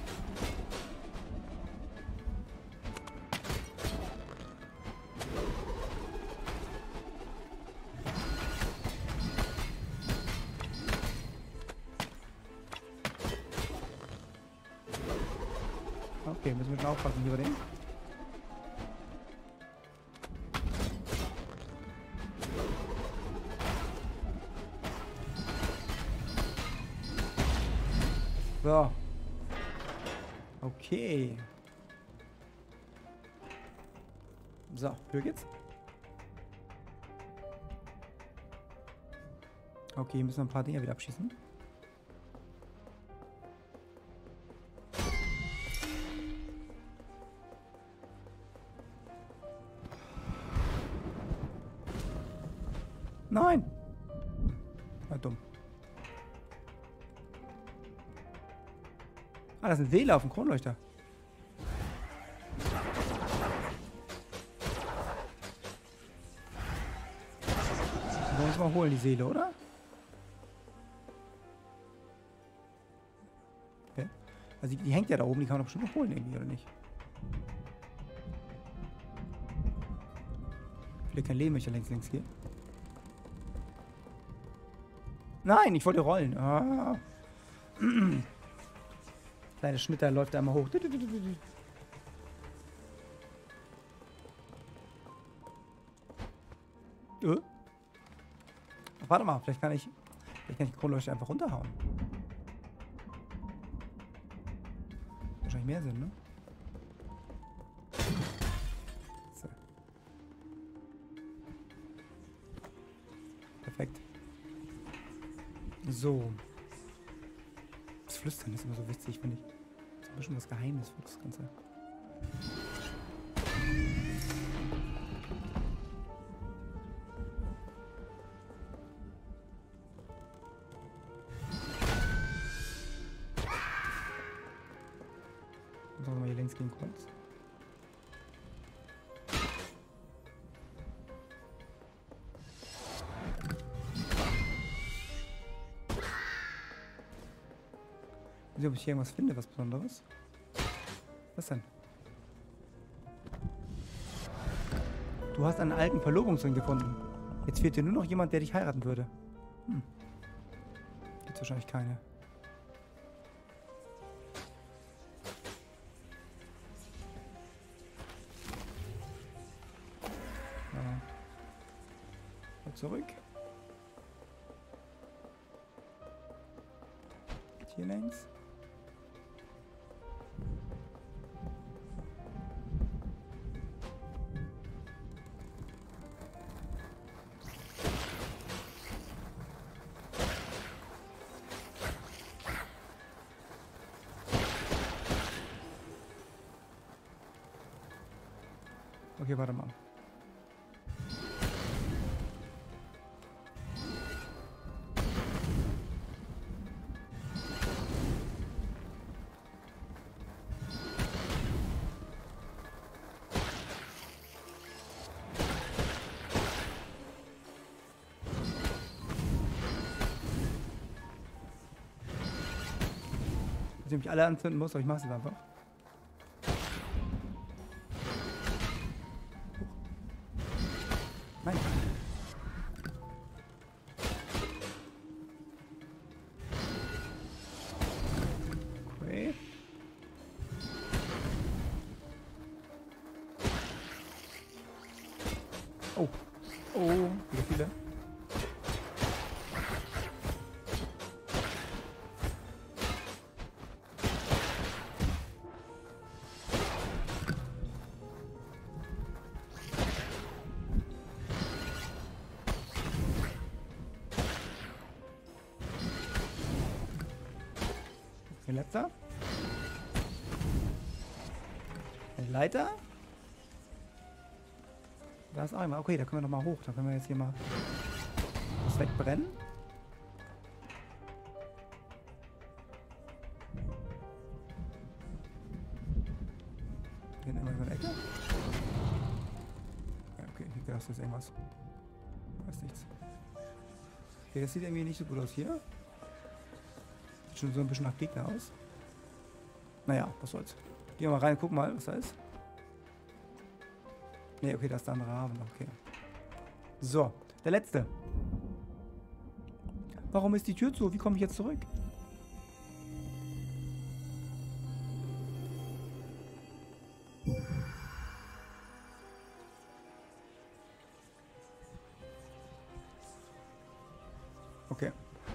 Okay, müssen wir schon aufpassen über den. So. Okay. So, höher geht's. Okay, hier müssen wir ein paar Dinge wieder abschießen. Nein! War dumm. Ah, das ist ein Wähler auf dem Kronleuchter. Wir wollen uns mal holen, die Seele, oder? Okay. Also die, die hängt ja da oben, die kann man doch bestimmt noch holen irgendwie, oder nicht? Ich will kein Leben, wenn ich da links links gehe. Nein, ich wollte rollen. Ah. Kleine Schnitter läuft da einmal hoch. Äh? Warte mal, vielleicht kann ich, vielleicht kann ich die Kronleuchter einfach runterhauen. wahrscheinlich mehr Sinn, ne? So. Perfekt. So. Das Flüstern ist immer so witzig, finde ich. Das ist ein bisschen was Geheimnisvolles, das Ganze. Sagen wir mal hier links gegen Kreuz. Ich weiß nicht, ob ich hier irgendwas finde, was Besonderes. Was denn? Du hast einen alten Verlobungsring gefunden. Jetzt fehlt dir nur noch jemand, der dich heiraten würde. Hm. Gibt's wahrscheinlich keine. Ja. Mal zurück. Hier längs. Okay, warte mal. Ich mich alle anzünden muss, aber ich mache es einfach. Nein. Okay. Oh. Oh, wieder viele. Ein letzter. Eine Leiter. Da ist einmal. Okay, da können wir noch mal hoch. Da können wir jetzt hier mal das wegbrennen. Hier in einer so eine Ecke. Ja, okay, hier ist jetzt irgendwas. Da ist nichts. Okay, das sieht irgendwie nicht so gut aus hier. Sieht schon so ein bisschen nach Gegner aus. Naja, was soll's. Gehen wir mal rein, gucken mal, was da ist. Ne, okay, da ist der andere Raben. Okay. So, der letzte. Warum ist die Tür zu? Wie komme ich jetzt zurück? Okay.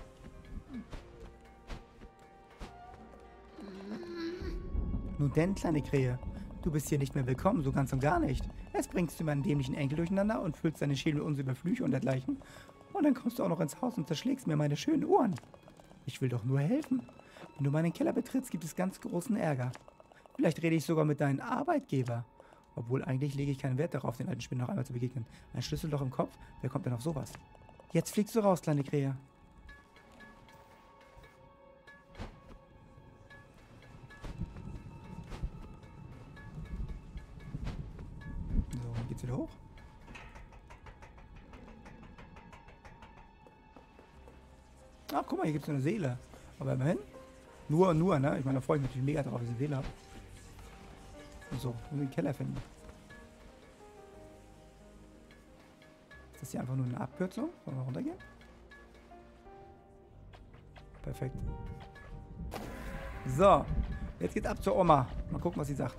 Nun denn, kleine Krähe, du bist hier nicht mehr willkommen, so ganz und gar nicht. Jetzt bringst du meinen dämlichen Enkel durcheinander und füllst deine Schädel mit uns über Flüche und dergleichen. Und dann kommst du auch noch ins Haus und zerschlägst mir meine schönen Ohren. Ich will doch nur helfen. Wenn du meinen Keller betrittst, gibt es ganz großen Ärger. Vielleicht rede ich sogar mit deinem Arbeitgeber. Obwohl eigentlich lege ich keinen Wert darauf, den alten Spinnen noch einmal zu begegnen. Ein Schlüsselloch im Kopf? Wer kommt denn auf sowas? Jetzt fliegst du raus, kleine Krähe. So, geht's wieder hoch? Ach, guck mal, hier gibt es eine Seele. Aber immerhin. Nur, nur, ne? Ich meine, da freue ich mich natürlich mega drauf, dass ich eine Seele habe. So, wir den Keller finden. Ist das hier einfach nur eine Abkürzung? Wollen wir runtergehen? Perfekt. So, jetzt geht's ab zur Oma. Mal gucken, was sie sagt.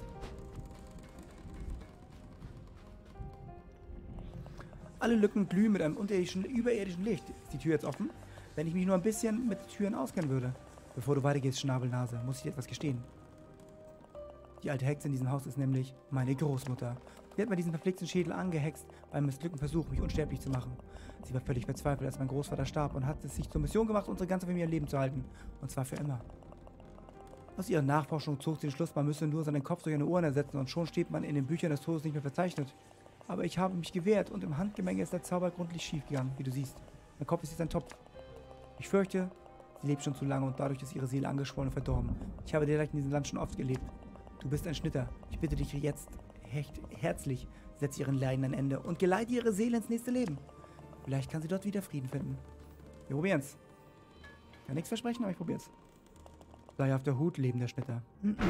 Alle Lücken glühen mit einem unterirdischen, überirdischen Licht. Ist die Tür jetzt offen? Wenn ich mich nur ein bisschen mit Türen auskennen würde. Bevor du weitergehst, Schnabelnase, muss ich dir etwas gestehen. Die alte Hexe in diesem Haus ist nämlich meine Großmutter. Sie hat mir diesen verflixten Schädel angehext beim missglückten Versuch, mich unsterblich zu machen. Sie war völlig verzweifelt, als mein Großvater starb und hat es sich zur Mission gemacht, unsere ganze Familie am Leben zu halten. Und zwar für immer. Aus ihrer Nachforschung zog sie den Schluss, man müsse nur seinen Kopf durch eine Urne ersetzen und schon steht man in den Büchern des Todes nicht mehr verzeichnet. Aber ich habe mich gewehrt und im Handgemenge ist der Zauber gründlich schief gegangen, wie du siehst. Mein Kopf ist jetzt ein Topf. Ich fürchte, sie lebt schon zu lange und dadurch ist ihre Seele angeschwollen und verdorben. Ich habe direkt in diesem Land schon oft gelebt. Du bist ein Schnitter. Ich bitte dich jetzt hecht, herzlich, setz ihren Leiden ein Ende und geleite ihre Seele ins nächste Leben. Vielleicht kann sie dort wieder Frieden finden. Wir probieren's. Kann nichts versprechen, aber ich probier's. Sei auf der Hut, lebender Schnitter.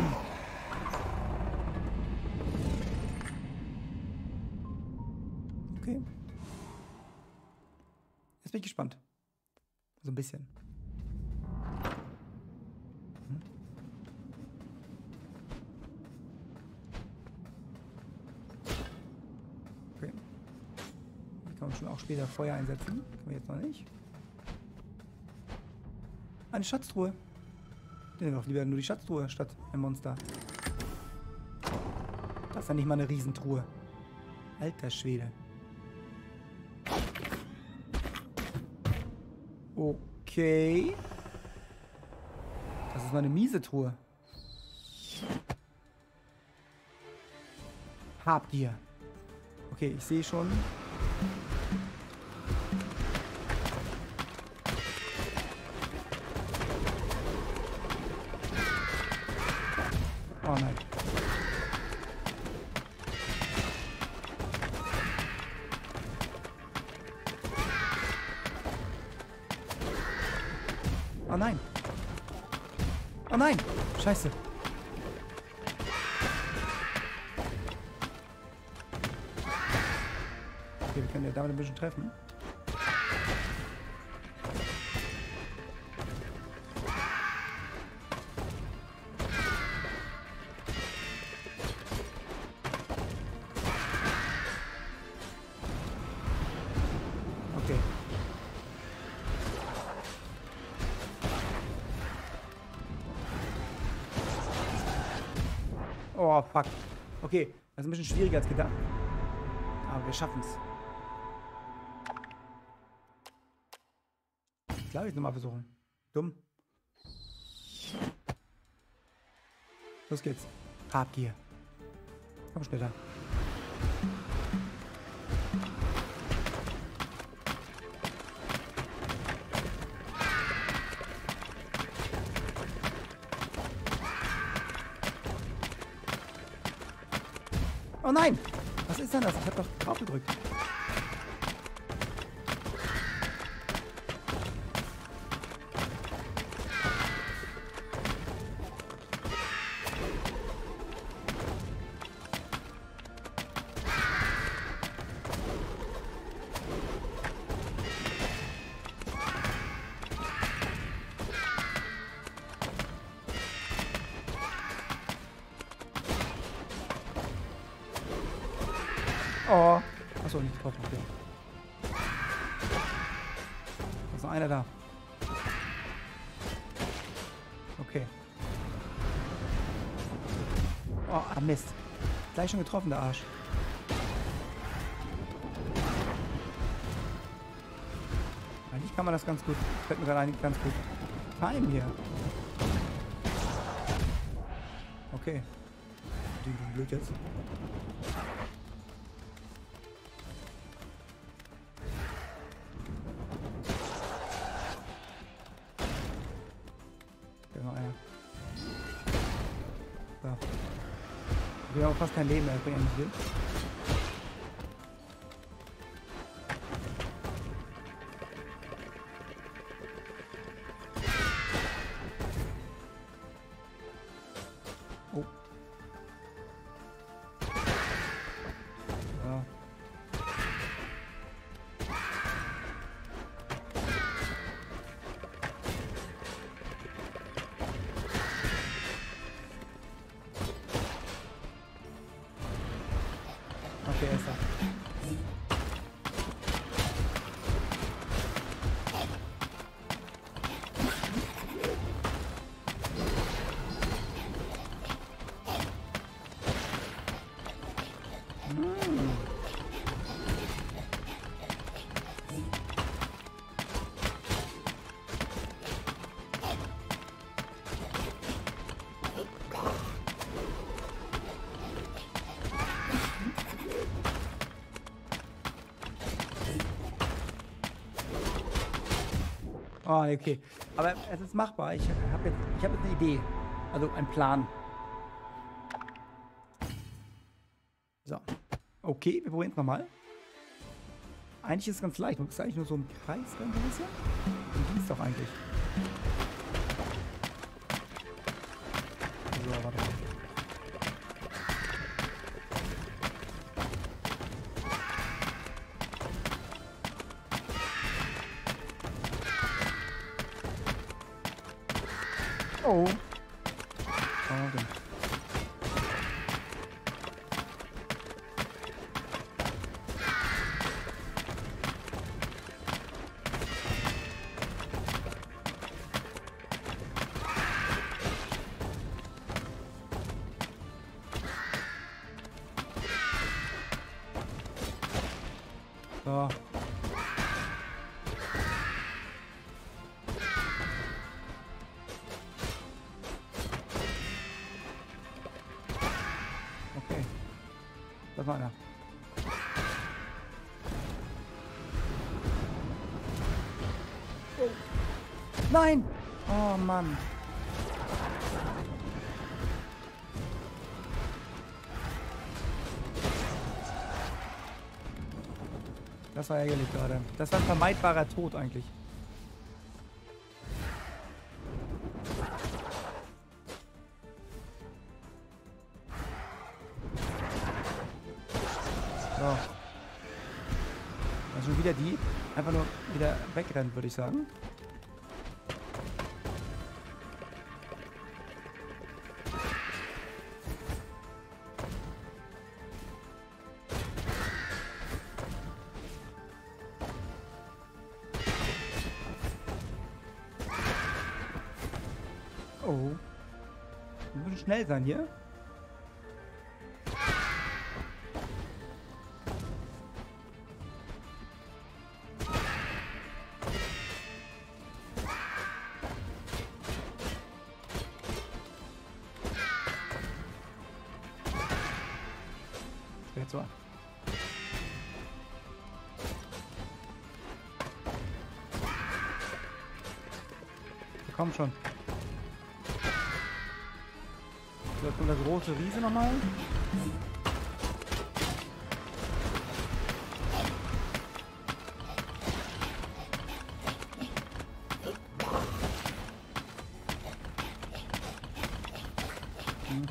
Okay. Jetzt bin ich gespannt. So ein bisschen. Hm. Okay. Hier kann man schon auch später Feuer einsetzen. Können wir jetzt noch nicht. Eine Schatztruhe. Ich nehme doch lieber nur die Schatztruhe statt ein Monster. Das ist ja nicht mal eine Riesentruhe. Alter Schwede. Okay. Das ist mal eine miese Truhe. Habgier. Okay, ich sehe schon. Oh nein. Oh nein. Oh nein. Scheiße. Okay, wir können ja damit ein bisschen treffen. Okay. Oh, fuck. Okay, das ist ein bisschen schwieriger als gedacht. Aber wir schaffen es. Klar, ich nochmal versuchen. Dumm. Los geht's. Habgier. Komm schneller. Oh nein! Was ist denn das? Ich hab doch drauf gedrückt. Oh. Achso, nicht getroffen. Okay. Da ist noch einer da. Okay. Oh, ah, Mist. Gleich schon getroffen, der Arsch. Eigentlich kann man das ganz gut. Fällt mir gerade eigentlich ganz gut. Time hier. Okay. Die sind blöd jetzt. Wir haben fast kein Leben mehr, ich bringe nicht viel. Oh. Ja. Okay, er ist da. Oh, okay. Aber es ist machbar. Ich habe jetzt, ich hab jetzt eine Idee. Also einen Plan. So. Okay, wir probieren es nochmal. Eigentlich ist es ganz leicht. Man muss eigentlich nur so im Kreis rennen, so ein bisschen. Und die ist doch eigentlich. So, warte mal. Oh. Okay. So. Okay. Das war einer. Oh. Nein! Oh Mann. Das war ärgerlich gerade. Das war ein vermeidbarer Tod eigentlich. So. Also schon wieder die. Einfach nur wieder wegrennen, würde ich sagen. Oh. Wir müssen schnell sein hier. Jetzt so. Komm schon. So, jetzt kommt der große Riese nochmal. Hm.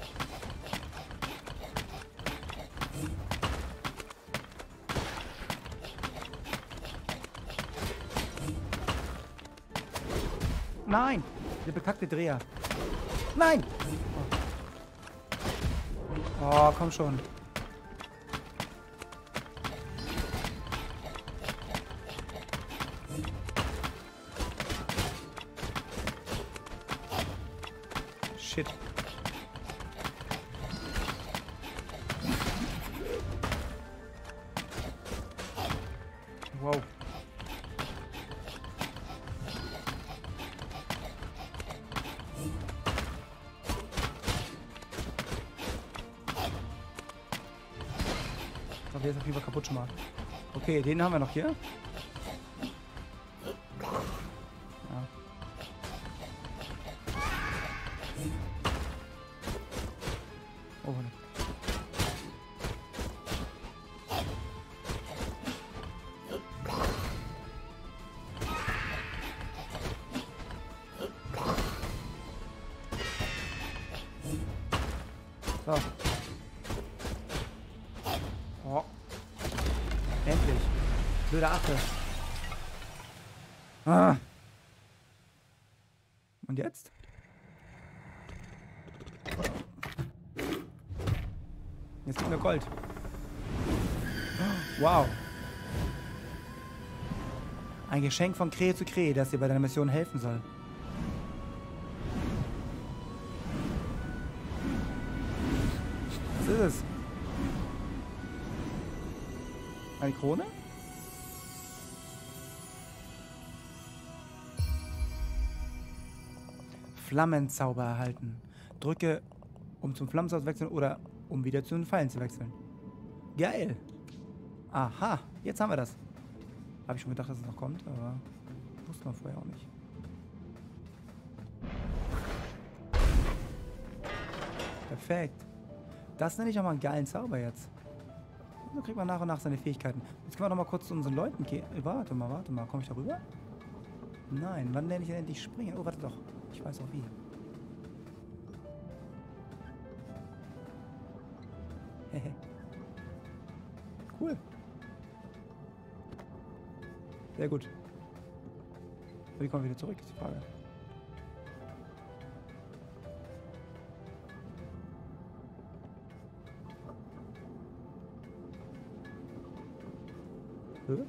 Nein! Der bekackte Dreher. Nein! Oh, komm schon. Shit. Wow. Der ist auf jeden Fall kaputt schon mal. Okay, den haben wir noch hier. Ja. Oh, warte. So. Oh. Endlich. Blöder Affe. Ah. Und jetzt? Jetzt kriegen wir Gold. Wow. Ein Geschenk von Krähe zu Krähe, das dir bei deiner Mission helfen soll. Was ist es? Eine Krone? Flammenzauber erhalten. Drücke, um zum Flammenzauber zu wechseln oder um wieder zu den Pfeilen zu wechseln. Geil. Aha, jetzt haben wir das. Habe ich schon gedacht, dass es noch kommt, aber wusste wusste man vorher auch nicht. Perfekt. Das nenne ich auch mal einen geilen Zauber jetzt. So kriegt man nach und nach seine Fähigkeiten. Jetzt können wir noch mal kurz zu unseren Leuten gehen. Warte mal, warte mal. Komme ich da rüber? Nein, wann lerne ich denn endlich springen? Oh, warte doch. Ich weiß auch wie. Hehe. Cool. Sehr gut. Wie kommen wir wieder zurück, ist die Frage. Hä? Ist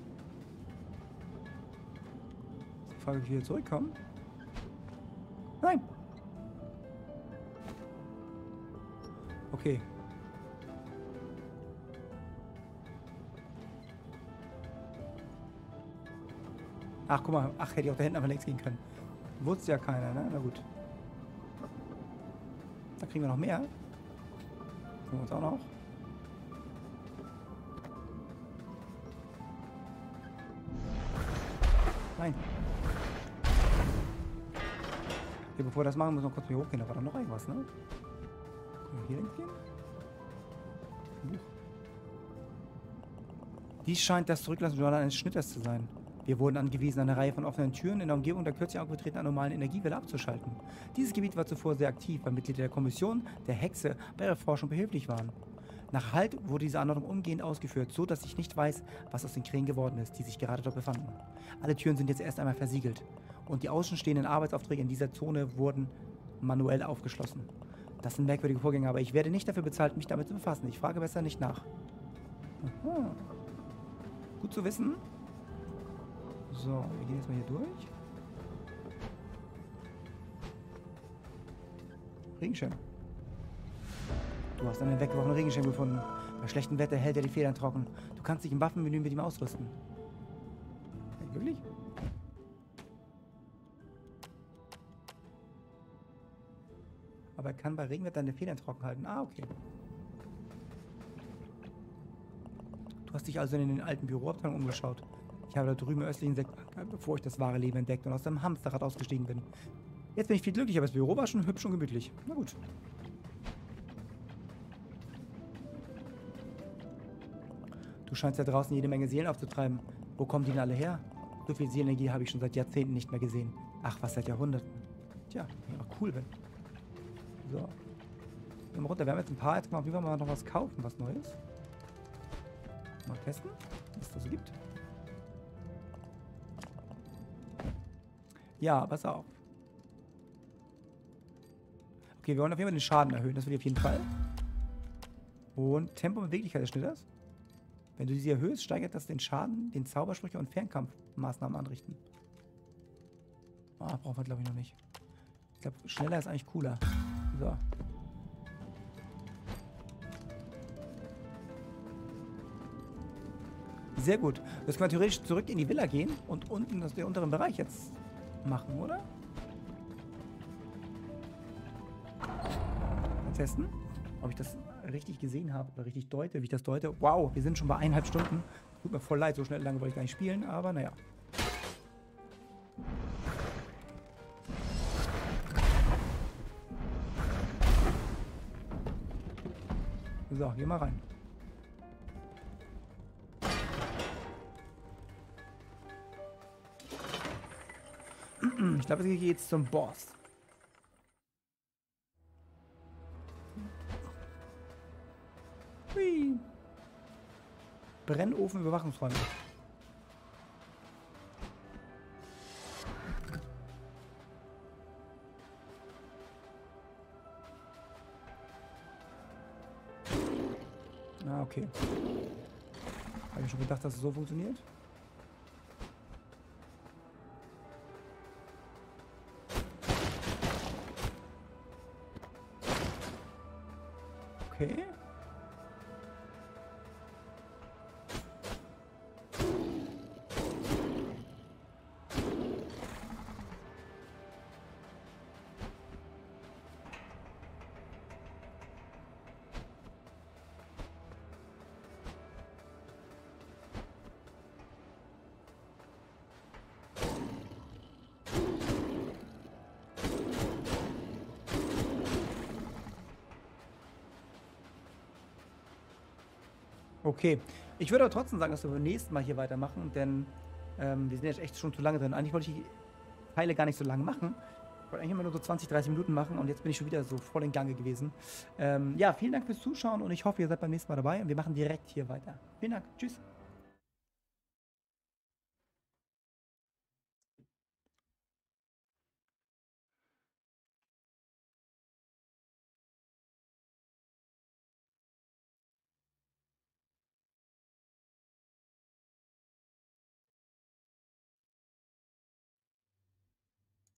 die Frage, wie wir wieder zurückkommen? Nein! Okay. Ach, guck mal. Ach, hätte ich auch da hinten einfach links gehen können. Wusste ja keiner, ne? Na gut. Da kriegen wir noch mehr. Kriegen wir uns auch noch. Nein. Okay, bevor wir das machen, müssen wir kurz hier hochgehen. Da war doch noch irgendwas, ne? Können wir hier links gehen? Buch. Dies scheint das Zurücklassen-Journal eines Schnitters zu sein. Wir wurden angewiesen, eine Reihe von offenen Türen in der Umgebung der kürzlich aufgetretenen anomalen Energiewelle abzuschalten. Dieses Gebiet war zuvor sehr aktiv, weil Mitglieder der Kommission, der Hexe, bei ihrer Forschung behilflich waren. Nach Halt wurde diese Anordnung umgehend ausgeführt, so dass ich nicht weiß, was aus den Krähen geworden ist, die sich gerade dort befanden. Alle Türen sind jetzt erst einmal versiegelt und die außenstehenden Arbeitsaufträge in dieser Zone wurden manuell aufgeschlossen. Das sind merkwürdige Vorgänge, aber ich werde nicht dafür bezahlt, mich damit zu befassen. Ich frage besser nicht nach. Aha. Gut zu wissen. So, wir gehen jetzt mal hier durch. Regenschirm. Du hast einen weggeworfenen Regenschirm gefunden. Bei schlechtem Wetter hält er die Federn trocken. Du kannst dich im Waffenmenü mit ihm ausrüsten. Hey, wirklich? Aber er kann bei Regenwetter deine Federn trocken halten. Ah, okay. Du hast dich also in den alten Büroabteilungen umgeschaut. Ich habe da drüben im östlichen Sektor, bevor ich das wahre Leben entdeckt und aus dem Hamsterrad ausgestiegen bin. Jetzt bin ich viel glücklicher, aber das Büro war schon hübsch und gemütlich. Na gut. Du scheinst da draußen jede Menge Seelen aufzutreiben. Wo kommen die denn alle her? So viel Seelenenergie habe ich schon seit Jahrzehnten nicht mehr gesehen. Ach, was seit Jahrhunderten. Tja, wenn ich aber cool bin. So. Gehen wir runter. Wir haben jetzt ein paar. Jetzt mal, wie wollen wir noch was kaufen, was Neues? Mal testen, was es da so gibt. Ja, pass auf. Okay, wir wollen auf jeden Fall den Schaden erhöhen. Das will ich auf jeden Fall. Und Tempo und Beweglichkeit des Schnitters. Wenn du sie erhöhst, steigert das den Schaden, den Zaubersprüche und Fernkampfmaßnahmen anrichten. Ah, brauchen wir glaube ich noch nicht. Ich glaube, schneller ist eigentlich cooler. So. Sehr gut. Jetzt können wir theoretisch zurück in die Villa gehen und unten aus dem unteren Bereich jetzt machen, oder? Mal testen, ob ich das richtig gesehen habe oder richtig deute, wie ich das deute. Wow, wir sind schon bei eineinhalb Stunden. Tut mir voll leid, so schnell lange wollte ich gar nicht spielen, aber naja. So, geh mal rein. Ich glaube, es geht jetzt zum Boss. Hui. Brennofen Überwachungsräume. Ah, okay. Habe ich schon gedacht, dass es so funktioniert? Okay. Okay. Ich würde aber trotzdem sagen, dass wir beim nächsten Mal hier weitermachen, denn ähm, wir sind jetzt echt schon zu lange drin. Eigentlich wollte ich die Teile gar nicht so lange machen. Ich wollte eigentlich immer nur so zwanzig, dreißig Minuten machen und jetzt bin ich schon wieder so voll in Gange gewesen. Ähm, ja, vielen Dank fürs Zuschauen und ich hoffe, ihr seid beim nächsten Mal dabei und wir machen direkt hier weiter. Vielen Dank. Tschüss.